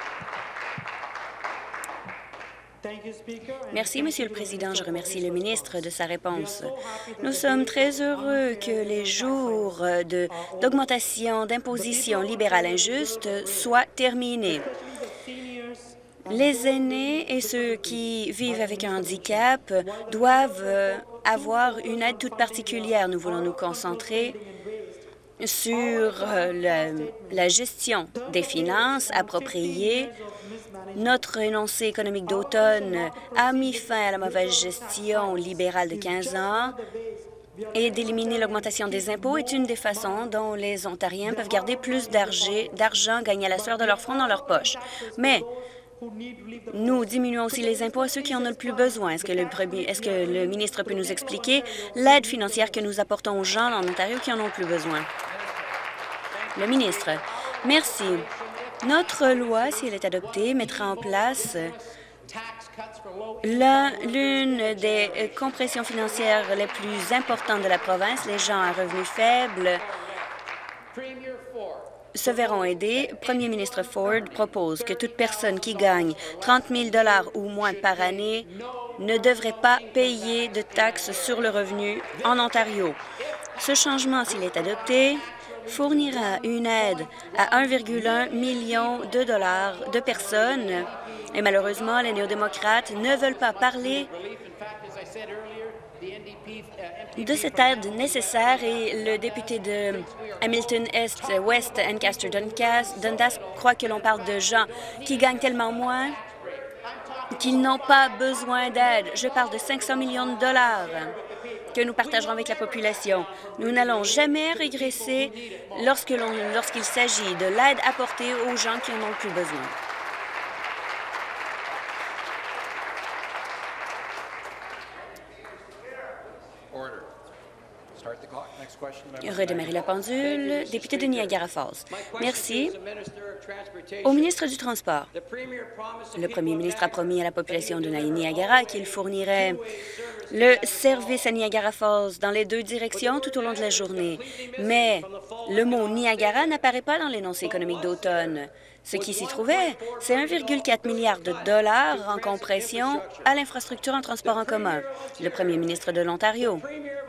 Merci, Monsieur le Président. Je remercie le ministre de sa réponse. Nous sommes très heureux que les jours d'augmentation d'imposition libérale injuste soient terminés. Les aînés et ceux qui vivent avec un handicap doivent avoir une aide toute particulière. Nous voulons nous concentrer sur la, la gestion des finances appropriées. Notre énoncé économique d'automne a mis fin à la mauvaise gestion libérale de quinze ans et d'éliminer l'augmentation des impôts est une des façons dont les Ontariens peuvent garder plus d'argent gagné à la sueur de leur front dans leur poche. Mais nous diminuons aussi les impôts à ceux qui en ont le plus besoin. Est-ce que le, est-ce que le ministre peut nous expliquer l'aide financière que nous apportons aux gens en Ontario qui en ont le plus besoin? Le ministre. Merci. Notre loi, si elle est adoptée, mettra en place l'une des compressions financières les plus importantes de la province. Les gens à revenus faibles se verront aidés. Premier ministre Ford propose que toute personne qui gagne trente mille dollars ou moins par année ne devrait pas payer de taxes sur le revenu en Ontario. Ce changement, s'il est adopté, fournira une aide à un virgule un million de dollars de personnes. Et malheureusement, les néo-démocrates ne veulent pas parler de cette aide nécessaire et le député de Hamilton Est, West, Ancaster, Dundas croit que l'on parle de gens qui gagnent tellement moins qu'ils n'ont pas besoin d'aide. Je parle de cinq cents millions de dollars que nous partagerons avec la population. Nous n'allons jamais régresser lorsque l'on, lorsqu'il s'agit de l'aide apportée aux gens qui en ont le plus besoin. Redémarrer la pendule. Député de Niagara Falls. Merci. Au ministre du Transport, le premier ministre a promis à la population de Niagara qu'il fournirait le service à Niagara Falls dans les deux directions tout au long de la journée. Mais le mot Niagara n'apparaît pas dans l'énoncé économique d'automne. Ce qui s'y trouvait, c'est un virgule quatre milliard de dollars en compression à l'infrastructure en transport en commun. Le premier ministre de l'Ontario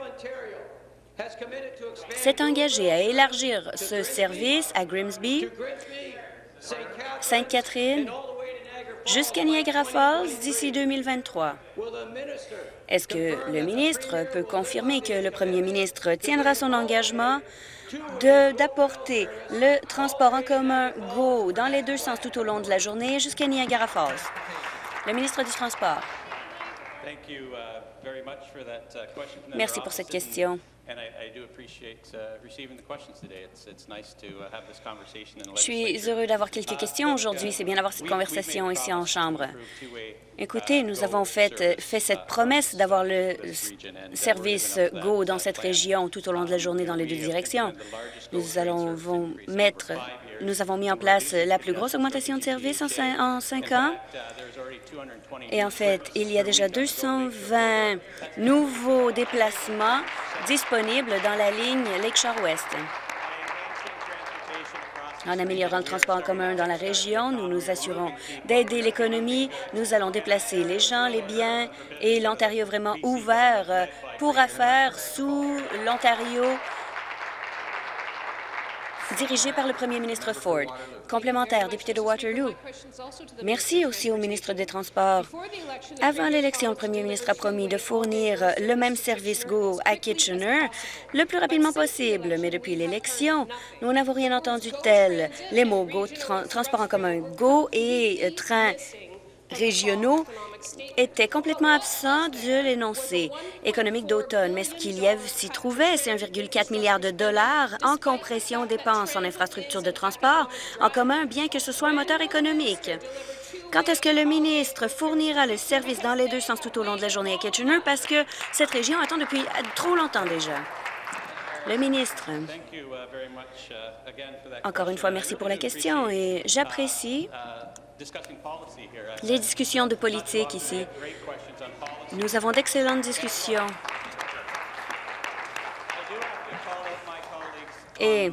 s'est engagé à élargir ce service à Grimsby, Sainte-Catherine, jusqu'à Niagara Falls d'ici deux mille vingt-trois. Est-ce que le ministre peut confirmer que le premier ministre tiendra son engagement d'apporter le transport en commun GO dans les deux sens tout au long de la journée jusqu'à Niagara Falls? Le ministre du Transport. Merci pour cette question. Je suis heureux d'avoir quelques questions aujourd'hui. C'est bien d'avoir cette conversation ici en Chambre. Écoutez, nous avons fait, fait cette promesse d'avoir le service Go dans cette région tout au long de la journée dans les deux directions. Nous allons vont mettre, nous avons mis en place la plus grosse augmentation de services en cinq, en cinq ans. Et en fait, il y a déjà deux cent vingt nouveaux déplacements disponibles dans la ligne Lakeshore-Ouest. En améliorant le transport en commun dans la région, nous nous assurons d'aider l'économie. Nous allons déplacer les gens, les biens et l'Ontario vraiment ouvert pour affaires sous l'Ontario dirigé par le premier ministre Ford. Complémentaire, député de Waterloo. Merci aussi au ministre des Transports. Avant l'élection, le premier ministre a promis de fournir le même service Go à Kitchener le plus rapidement possible. Mais depuis l'élection, nous n'avons rien entendu de tel. Les mots Go, tra transport en commun Go et euh, trains régionaux étaient complètement absents de l'énoncé économique d'automne. Mais ce qu'il y a s'y trouvait, c'est un virgule quatre milliard de dollars en compression dépenses en infrastructures de transport en commun, bien que ce soit un moteur économique. Quand est-ce que le ministre fournira le service dans les deux sens tout au long de la journée à Kitchener? Parce que cette région attend depuis trop longtemps déjà. Le ministre. Encore une fois, merci pour la question et j'apprécie les discussions de politique ici. Nous avons d'excellentes discussions. Et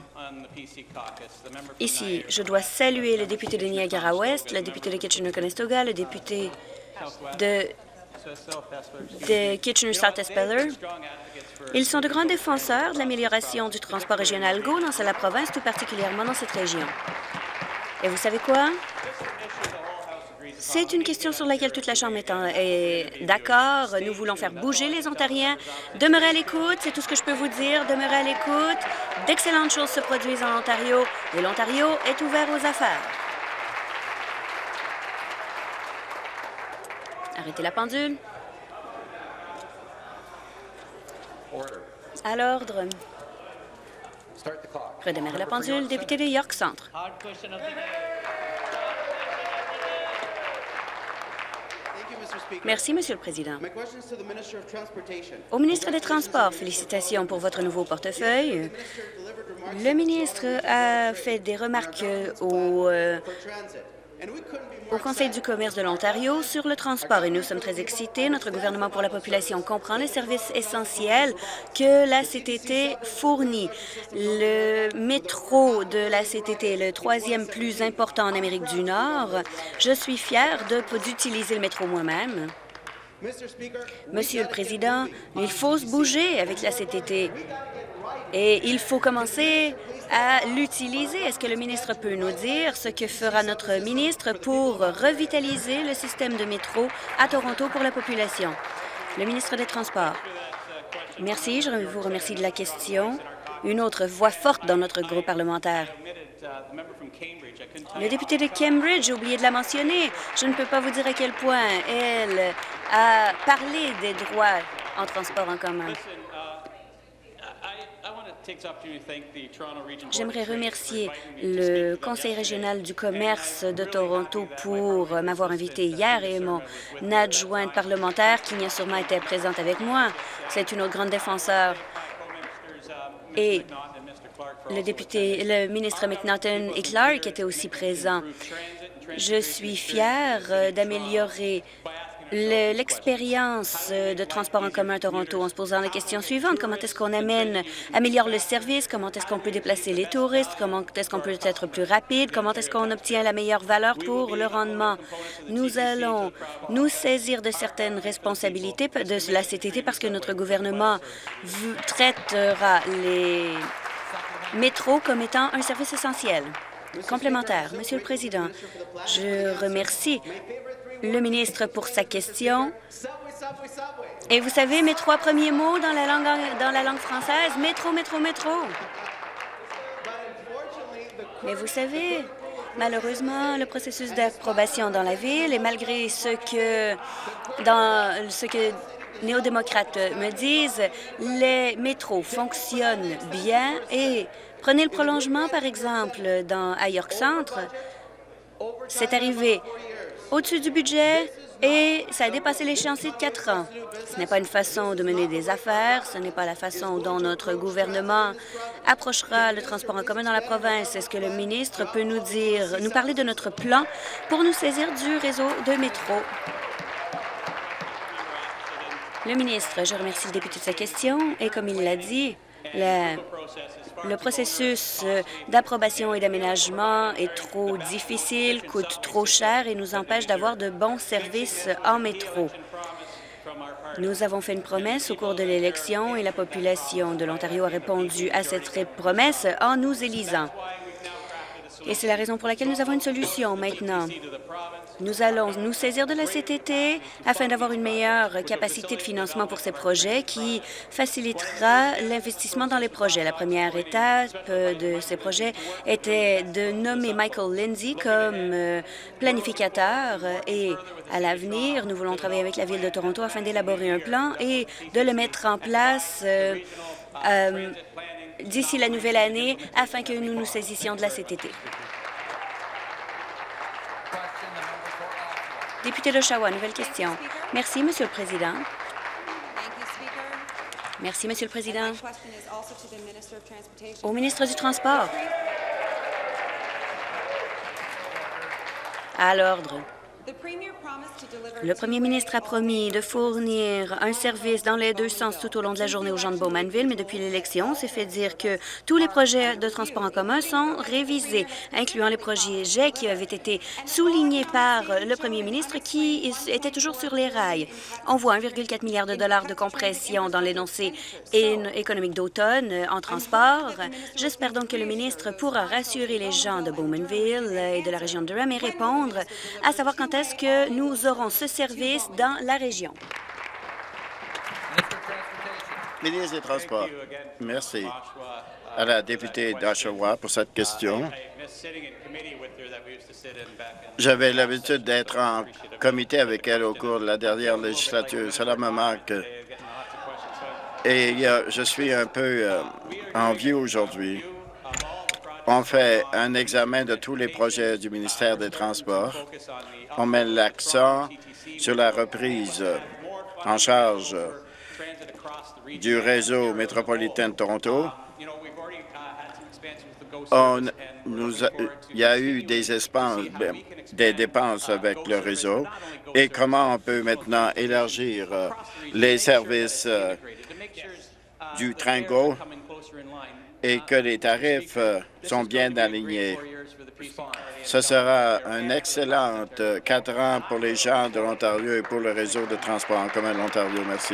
ici, je dois saluer le député de Niagara-Ouest, le député de Kitchener-Conestoga, le député de, de Kitchener-South-Espeller. Ils sont de grands défenseurs de l'amélioration du transport régional Go dans la province, tout particulièrement dans cette région. Et vous savez quoi? C'est une question sur laquelle toute la Chambre est, est d'accord. Nous voulons faire bouger les Ontariens. Demeurez à l'écoute, c'est tout ce que je peux vous dire. Demeurez à l'écoute. D'excellentes choses se produisent en Ontario et l'Ontario est ouvert aux affaires. Arrêtez la pendule. À l'ordre. Redémarrer la pendule. Député de York Centre. Merci, Monsieur le Président. Au ministre des Transports, félicitations pour votre nouveau portefeuille. Le ministre a fait des remarques au, euh, au Conseil du commerce de l'Ontario sur le transport et nous sommes très excités. Notre gouvernement pour la population comprend les services essentiels que la C T T fournit. Le métro de la C T T est le troisième plus important en Amérique du Nord. Je suis fière d'utiliser le métro moi-même. Monsieur le Président, il faut se bouger avec la C T T et il faut commencer à l'utiliser. Est-ce que le ministre peut nous dire ce que fera notre ministre pour revitaliser le système de métro à Toronto pour la population? Le ministre des Transports. Merci, je vous remercie de la question. Une autre voix forte dans notre groupe parlementaire. Le député de Cambridge, j'ai oublié de la mentionner. Je ne peux pas vous dire à quel point elle a parlé des droits en transport en commun. J'aimerais remercier le Conseil régional du commerce de Toronto pour m'avoir invité hier et mon adjointe parlementaire qui a sûrement été présente avec moi. C'est une autre grande défenseur. Et le député, le ministre McNaughton et Clark étaient aussi présents. Je suis fière d'améliorer l'expérience de transport en commun à Toronto en se posant la question suivante. Comment est-ce qu'on amène, améliore le service? Comment est-ce qu'on peut déplacer les touristes? Comment est-ce qu'on peut être plus rapide? Comment est-ce qu'on obtient la meilleure valeur pour le rendement? Nous allons nous saisir de certaines responsabilités de la C T T parce que notre gouvernement traitera les métros comme étant un service essentiel. Complémentaire. Monsieur le Président, je remercie le ministre pour sa question. Et vous savez, mes trois premiers mots dans la langue, dans la langue française, métro, métro, métro. Mais vous savez, malheureusement, le processus d'approbation dans la ville, et malgré ce que, dans ce que néo-démocrates me disent les métros fonctionnent bien et prenez le prolongement, par exemple, dans, à York Centre. C'est arrivé au-dessus du budget et ça a dépassé l'échéancier de quatre ans. Ce n'est pas une façon de mener des affaires, ce n'est pas la façon dont notre gouvernement approchera le transport en commun dans la province. Est-ce que le ministre peut nous dire, nous parler de notre plan pour nous saisir du réseau de métro? Le ministre, je remercie le député de sa question et comme il l'a dit, la Le processus d'approbation et d'aménagement est trop difficile, coûte trop cher et nous empêche d'avoir de bons services en métro. Nous avons fait une promesse au cours de l'élection et la population de l'Ontario a répondu à cette promesse en nous élisant. Et c'est la raison pour laquelle nous avons une solution maintenant. Nous allons nous saisir de la C T T afin d'avoir une meilleure capacité de financement pour ces projets qui facilitera l'investissement dans les projets. La première étape de ces projets était de nommer Michael Lindsay comme euh, planificateur et à l'avenir, nous voulons travailler avec la Ville de Toronto afin d'élaborer un plan et de le mettre en place euh, euh, d'ici la nouvelle année afin que nous nous saisissions de la C T T. Député d'Oshawa, nouvelle question. Merci, Monsieur le Président. Merci, Monsieur le Président. Au ministre du Transport. À l'ordre. Le premier ministre a promis de fournir un service dans les deux sens tout au long de la journée aux gens de Bowmanville, mais depuis l'élection, on s'est fait dire que tous les projets de transport en commun sont révisés, incluant les projets qui avaient été soulignés par le premier ministre qui était toujours sur les rails. On voit un virgule quatre milliard de dollars de compression dans l'énoncé économique d'automne en transport. J'espère donc que le ministre pourra rassurer les gens de Bowmanville et de la région de Durham et répondre à savoir quand est-ce que nous aurons ce service dans la région. Ministre des Transports. Merci à la députée d'Oshawa pour cette question. J'avais l'habitude d'être en comité avec elle au cours de la dernière législature. Cela me manque. Et euh, je suis un peu euh, envieux aujourd'hui. On fait un examen de tous les projets du ministère des Transports. On met l'accent sur la reprise en charge du réseau métropolitain de Toronto. On, nous a, il y a eu des, espances, des dépenses avec le réseau et comment on peut maintenant élargir les services du train GO et que les tarifs sont bien alignés. Ce sera un excellent quatre ans pour les gens de l'Ontario et pour le réseau de transport en commun de l'Ontario. Merci.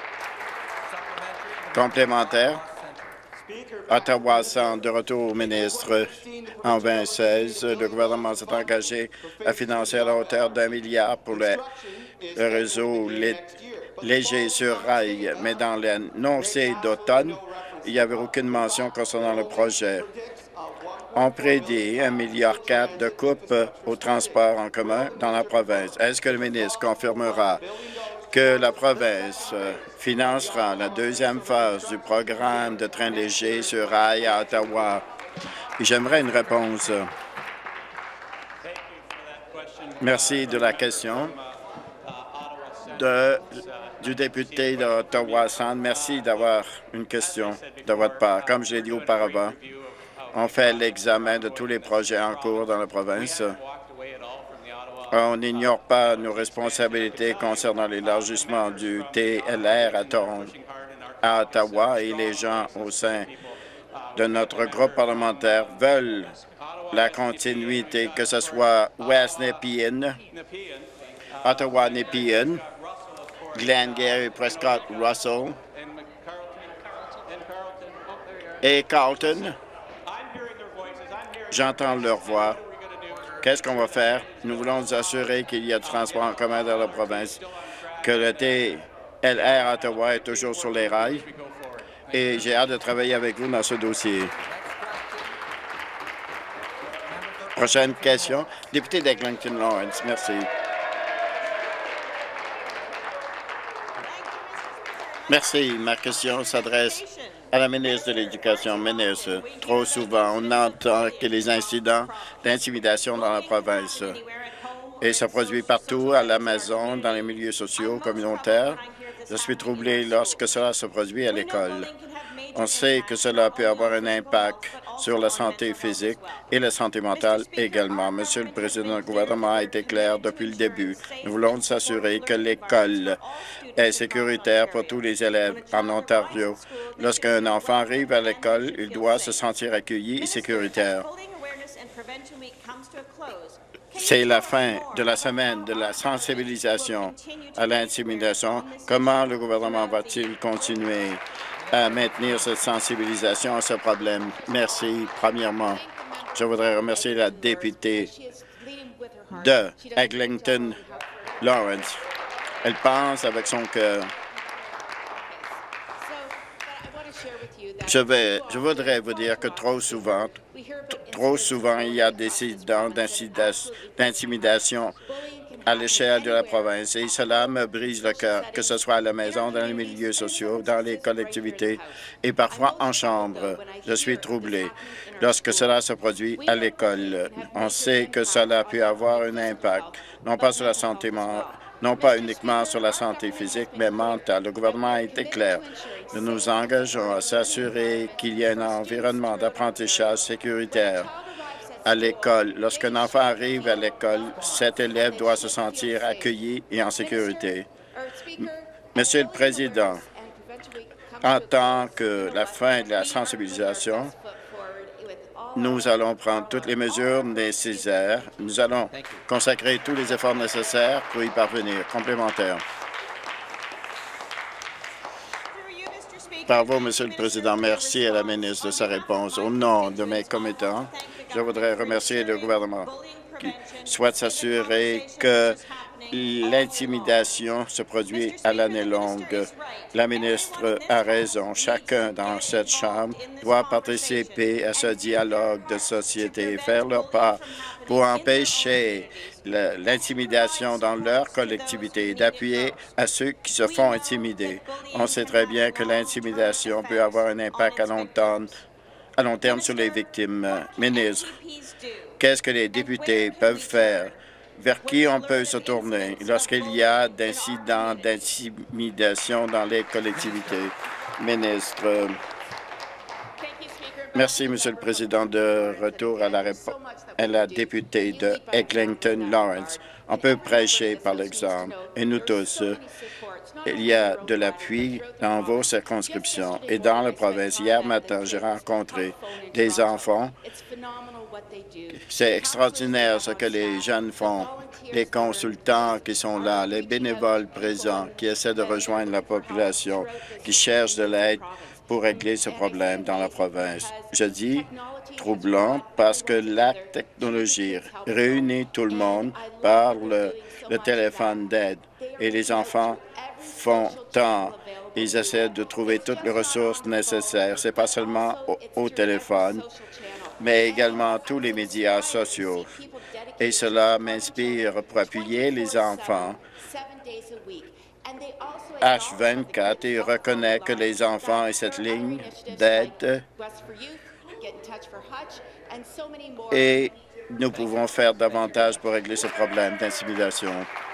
Complémentaire. Ottawa Centre, de retour au ministre. En deux mille seize, le gouvernement s'est engagé à financer à la hauteur d'un milliard pour le, le réseau léger sur rail, mais dans l'énoncé d'automne, il n'y avait aucune mention concernant le projet. On prédit un milliard quatre de coupe au transport en commun dans la province. Est-ce que le ministre confirmera que la province financera la deuxième phase du programme de train léger sur rail à Ottawa? J'aimerais une réponse. Merci de la question de, du député d'Ottawa Centre. Merci d'avoir une question de votre part. Comme je l'ai dit auparavant, on fait l'examen de tous les projets en cours dans la province. On n'ignore pas nos responsabilités concernant l'élargissement du T L R à, Toronto, à Ottawa et les gens au sein de notre groupe parlementaire veulent la continuité, que ce soit West Nepean, Ottawa Nepean, Glengarry, Prescott, Russell et Carlton. J'entends leur voix. Qu'est-ce qu'on va faire? Nous voulons nous assurer qu'il y a du transport en commun dans la province, que le T L R à Ottawa est toujours sur les rails et j'ai hâte de travailler avec vous dans ce dossier. Prochaine question. Député d'Eglinton Lawrence, merci. Merci. Ma question s'adresse à la ministre de l'Éducation. Ministre, trop souvent, on entend que les incidents d'intimidation dans la province et se produisent partout, à la maison, dans les milieux sociaux, communautaires. Je suis troublé lorsque cela se produit à l'école. On sait que cela peut avoir un impact sur la santé physique et la santé mentale également. Monsieur le Président, le gouvernement a été clair depuis le début. Nous voulons s'assurer que l'école est sécuritaire pour tous les élèves en Ontario. Lorsqu'un enfant arrive à l'école, il doit se sentir accueilli et sécuritaire. C'est la fin de la semaine de la sensibilisation à l'intimidation. Comment le gouvernement va-t-il continuer à maintenir cette sensibilisation à ce problème? Merci. Premièrement, je voudrais remercier la députée de Eglinton Lawrence. Elle pense avec son cœur. Je, vais, je voudrais vous dire que trop souvent, trop souvent, il y a des incidents d'intimidation à l'échelle de la province et cela me brise le cœur, que ce soit à la maison, dans les milieux sociaux, dans les collectivités et parfois en chambre. Je suis troublé lorsque cela se produit à l'école. On sait que cela peut avoir un impact, non pas sur la santé mentale, non pas uniquement sur la santé physique, mais mentale. Le gouvernement a été clair. Nous nous engageons à s'assurer qu'il y ait un environnement d'apprentissage sécuritaire à l'école. Lorsqu'un enfant arrive à l'école, cet élève doit se sentir accueilli et en sécurité. Monsieur le Président, en tant que la fin de la sensibilisation, nous allons prendre toutes les mesures nécessaires. Nous allons consacrer tous les efforts nécessaires pour y parvenir. Complémentaire. Par vous, Monsieur le Président, merci à la ministre de sa réponse. Au nom de mes commettants, je voudrais remercier le gouvernement qui souhaite s'assurer que l'intimidation se produit à l'année longue. La ministre a raison. Chacun dans cette Chambre doit participer à ce dialogue de société et faire leur part pour empêcher l'intimidation dans leur collectivité et d'appuyer à ceux qui se font intimider. On sait très bien que l'intimidation peut avoir un impact à long terme, à long terme sur les victimes. Ministre, qu'est-ce que les députés peuvent faire? Vers qui on peut se tourner lorsqu'il y a d'incidents d'intimidation dans les collectivités? Ministre. Merci, Monsieur le Président. De retour à la, à la députée de Eglinton Lawrence. On peut prêcher par l'exemple. Et nous tous, il y a de l'appui dans vos circonscriptions et dans la province. Hier matin, j'ai rencontré des enfants. C'est extraordinaire ce que les jeunes font, les consultants qui sont là, les bénévoles présents qui essaient de rejoindre la population, qui cherchent de l'aide pour régler ce problème dans la province. Je dis troublant parce que la technologie réunit tout le monde par le, le téléphone d'aide et les enfants font tant. Ils essaient de trouver toutes les ressources nécessaires. Ce n'est pas seulement au, au téléphone, mais également tous les médias sociaux. Et cela m'inspire pour appuyer les enfants H vingt-quatre et reconnaît que les enfants et cette ligne d'aide et nous pouvons faire davantage pour régler ce problème d'intimidation.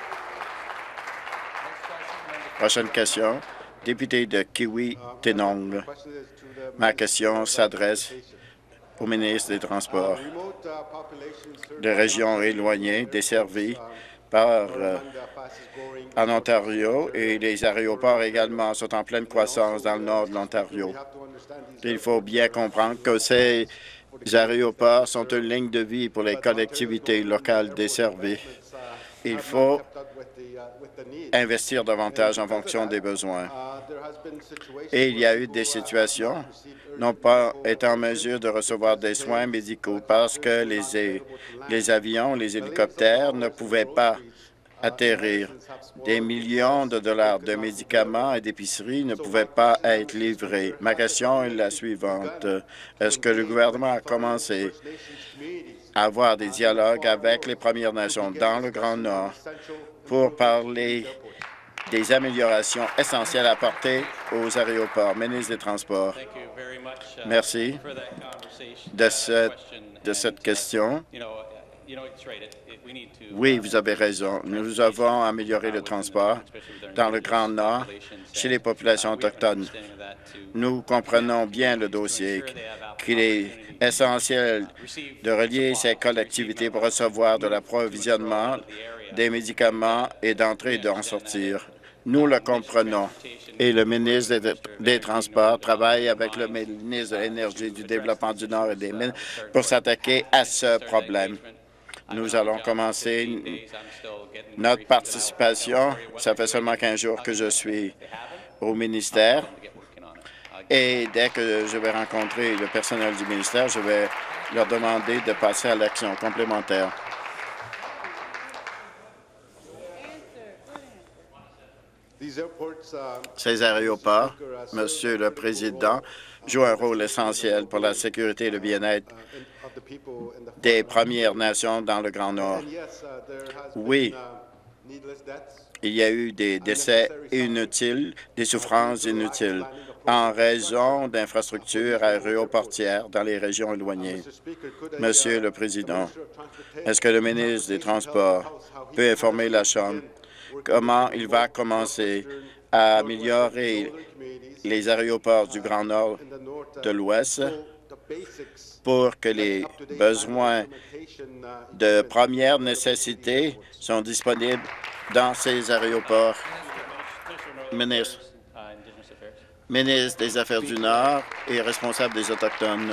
Prochaine question, député de Kiwi-Tenong. Ma question s'adresse au ministre des Transports. Les régions éloignées desservies par euh, en Ontario et les aéroports également sont en pleine croissance dans le nord de l'Ontario. Il faut bien comprendre que ces aéroports sont une ligne de vie pour les collectivités locales desservies. Il faut investir davantage en fonction des besoins. Et il y a eu des situations n'ont pas été en mesure de recevoir des soins médicaux parce que les, les avions, les hélicoptères ne pouvaient pas atterrir. Des millions de dollars de médicaments et d'épiceries ne pouvaient pas être livrés. Ma question est la suivante. Est-ce que le gouvernement a commencé à avoir des dialogues avec les Premières Nations dans le Grand Nord pour parler des améliorations essentielles à apporter aux aéroports. Ministre des Transports. Merci de cette, de cette question. Oui, vous avez raison. Nous avons amélioré le transport dans le Grand Nord chez les populations autochtones. Nous comprenons bien le dossier, qu'il est essentiel de relier ces collectivités pour recevoir de l'approvisionnement des médicaments et d'entrer et d'en sortir. Nous le comprenons et le ministre des, des Transports travaille avec le ministre de l'Énergie, du Développement du Nord et des Mines pour s'attaquer à ce problème. Nous allons commencer notre participation. Ça fait seulement quinze jours que je suis au ministère et dès que je vais rencontrer le personnel du ministère, je vais leur demander de passer à l'action complémentaire. Ces aéroports, Monsieur le Président, jouent un rôle essentiel pour la sécurité et le bien-être des Premières Nations dans le Grand Nord. Oui, il y a eu des décès inutiles, des souffrances inutiles en raison d'infrastructures aéroportières dans les régions éloignées. Monsieur le Président, est-ce que le ministre des Transports peut informer la Chambre comment il va commencer à améliorer les aéroports du Grand Nord de l'Ouest pour que les besoins de première nécessité sont disponibles dans ces aéroports? Ministre. Ministre des Affaires du Nord et responsable des Autochtones.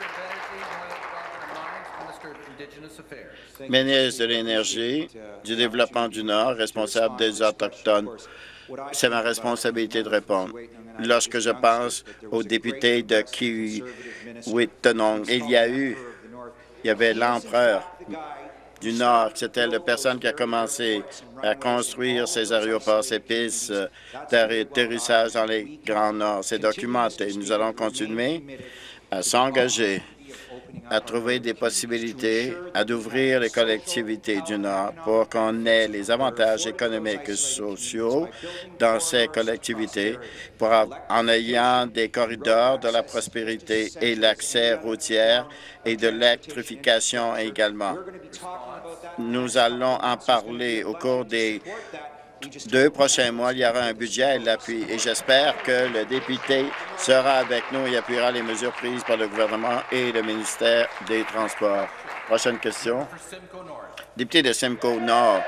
Ministre de l'Énergie, du Développement du Nord, responsable des Autochtones. C'est ma responsabilité de répondre. Lorsque je pense aux députés de Kiiwetinoong, il y a eu, il y avait l'empereur du Nord, c'était la personne qui a commencé à construire ces aéroports, ces pistes d'atterrissage dans les Grands Nord. C'est documenté. Nous allons continuer à s'engager à trouver des possibilités, à d'ouvrir les collectivités du Nord pour qu'on ait les avantages économiques et sociaux dans ces collectivités, pour, en ayant des corridors de la prospérité et l'accès routier et de l'électrification également. Nous allons en parler au cours des deux prochains mois. Il y aura un budget et l'appui et j'espère que le député sera avec nous et appuiera les mesures prises par le gouvernement et le ministère des Transports. Prochaine question. Député de Simcoe Nord.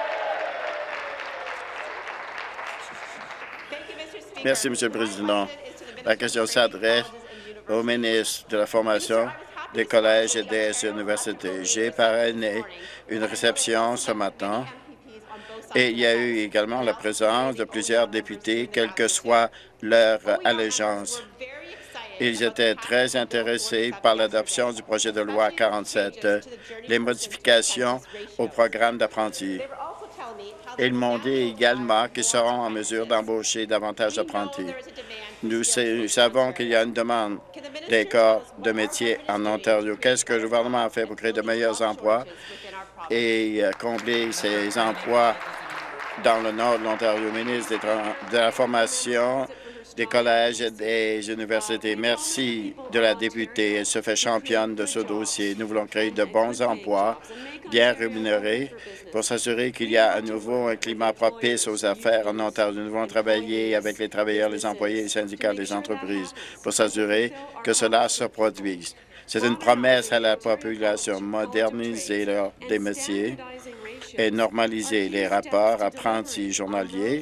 Merci, Monsieur le Président. La question s'adresse au ministre de la Formation, des collèges et des universités. J'ai parrainé une réception ce matin et il y a eu également la présence de plusieurs députés, quelle que soit leur allégeance. Ils étaient très intéressés par l'adoption du projet de loi quarante-sept, les modifications au programme d'apprentis. Ils m'ont dit également qu'ils seront en mesure d'embaucher davantage d'apprentis. Nous savons qu'il y a une demande des corps de métier en Ontario. Qu'est-ce que le gouvernement a fait pour créer de meilleurs emplois et combler ces emplois dans le nord de l'Ontario? Ministre de la Formation, des collèges et des universités. Merci de la députée. Elle se fait championne de ce dossier. Nous voulons créer de bons emplois bien rémunérés pour s'assurer qu'il y a à nouveau un climat propice aux affaires en Ontario. Nous voulons travailler avec les travailleurs, les employés, les syndicats, les entreprises pour s'assurer que cela se produise. C'est une promesse à la population, moderniser leur, des métiers et normaliser les rapports apprentis journaliers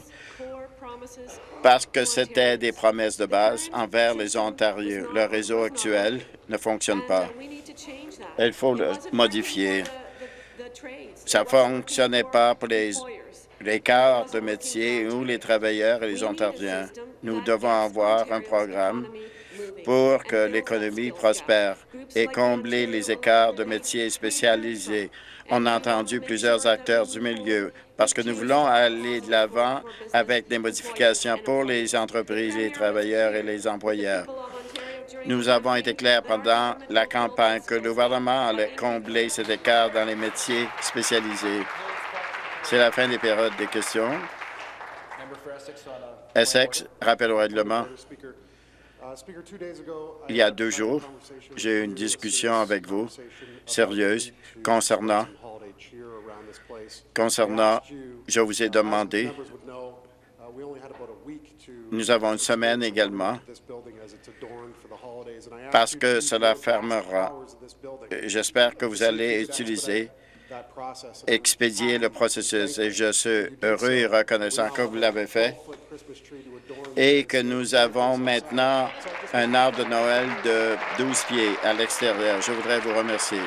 parce que c'était des promesses de base envers les Ontariens. Le réseau actuel ne fonctionne pas. Il faut le modifier. Ça ne fonctionnait pas pour les, les corps de métier ou les travailleurs et les Ontariens. Nous devons avoir un programme pour que l'économie prospère et combler les écarts de métiers spécialisés. On a entendu plusieurs acteurs du milieu parce que nous voulons aller de l'avant avec des modifications pour les entreprises, les travailleurs et les employeurs. Nous avons été clairs pendant la campagne que le gouvernement allait combler cet écart dans les métiers spécialisés. C'est la fin des périodes des questions. Essex, rappel au règlement. Il y a deux jours, j'ai eu une discussion avec vous sérieuse concernant, concernant, je vous ai demandé, nous avons une semaine également, parce que cela fermera. J'espère que vous allez utiliser, expédier le processus, et je suis heureux et reconnaissant que vous l'avez fait, et que nous avons maintenant un arbre de Noël de douze pieds à l'extérieur. Je voudrais vous remercier.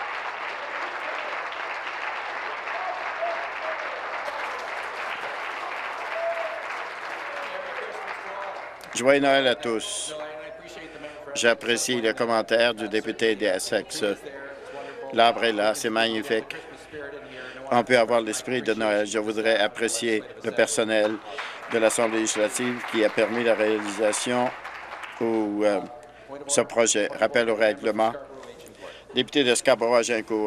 Joyeux Noël à tous. J'apprécie le commentaire du député d'Essex. L'arbre est là, c'est magnifique. On peut avoir l'esprit de Noël. Je voudrais apprécier le personnel de l'Assemblée législative qui a permis la réalisation de euh, ce projet. Rappel au règlement. Député de Scarborough-Agincourt.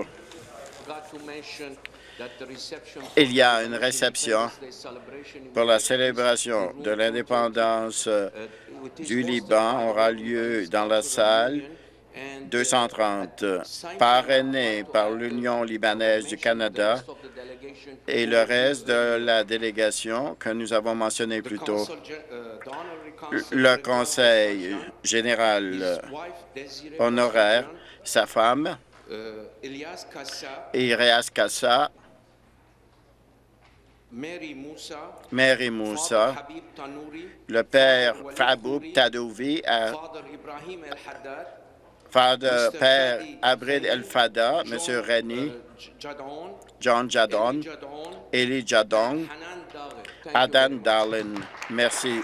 Il y a une réception pour la célébration de l'indépendance du Liban aura lieu dans la salle deux cent trente, parrainée par l'Union libanaise du Canada et le reste de la délégation que nous avons mentionné plus tôt. Le Conseil général honoraire, sa femme, Ilyas Kassa, Mary Moussa, le père Faboub Tadouvi, Father, Père Abrid El-Fada, M. Reni, John Jadon, Eli Jadon, Adan Darlin. Merci.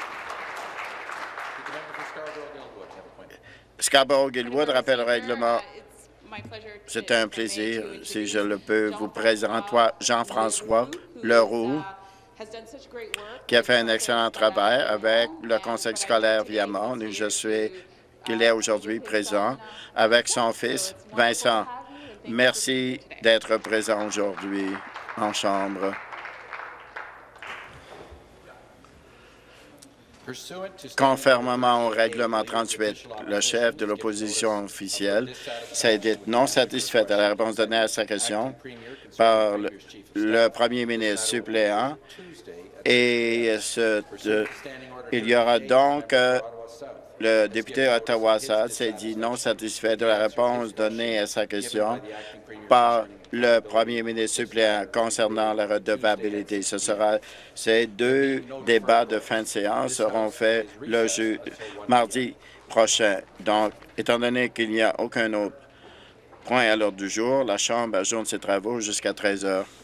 Scarborough-Guildwood, rappel au règlement. C'est un plaisir, si je le peux, vous présenter Jean-François Leroux, qui a fait un excellent travail avec le conseil scolaire Viamont, et je suis qu'il est aujourd'hui présent avec son fils Vincent. Merci d'être présent aujourd'hui en Chambre. Conformément au règlement trente-huit, le chef de l'opposition officielle s'est dit non satisfait à la réponse donnée à sa question par le, le premier ministre suppléant et ce, de, il y aura donc euh, le député Ottawa-South s'est dit non satisfait de la réponse donnée à sa question par le premier ministre suppléant concernant la redevabilité. Ce sera ces deux débats de fin de séance seront faits le jeudi, mardi prochain. Donc, étant donné qu'il n'y a aucun autre point à l'ordre du jour, la Chambre ajourne ses travaux jusqu'à treize heures.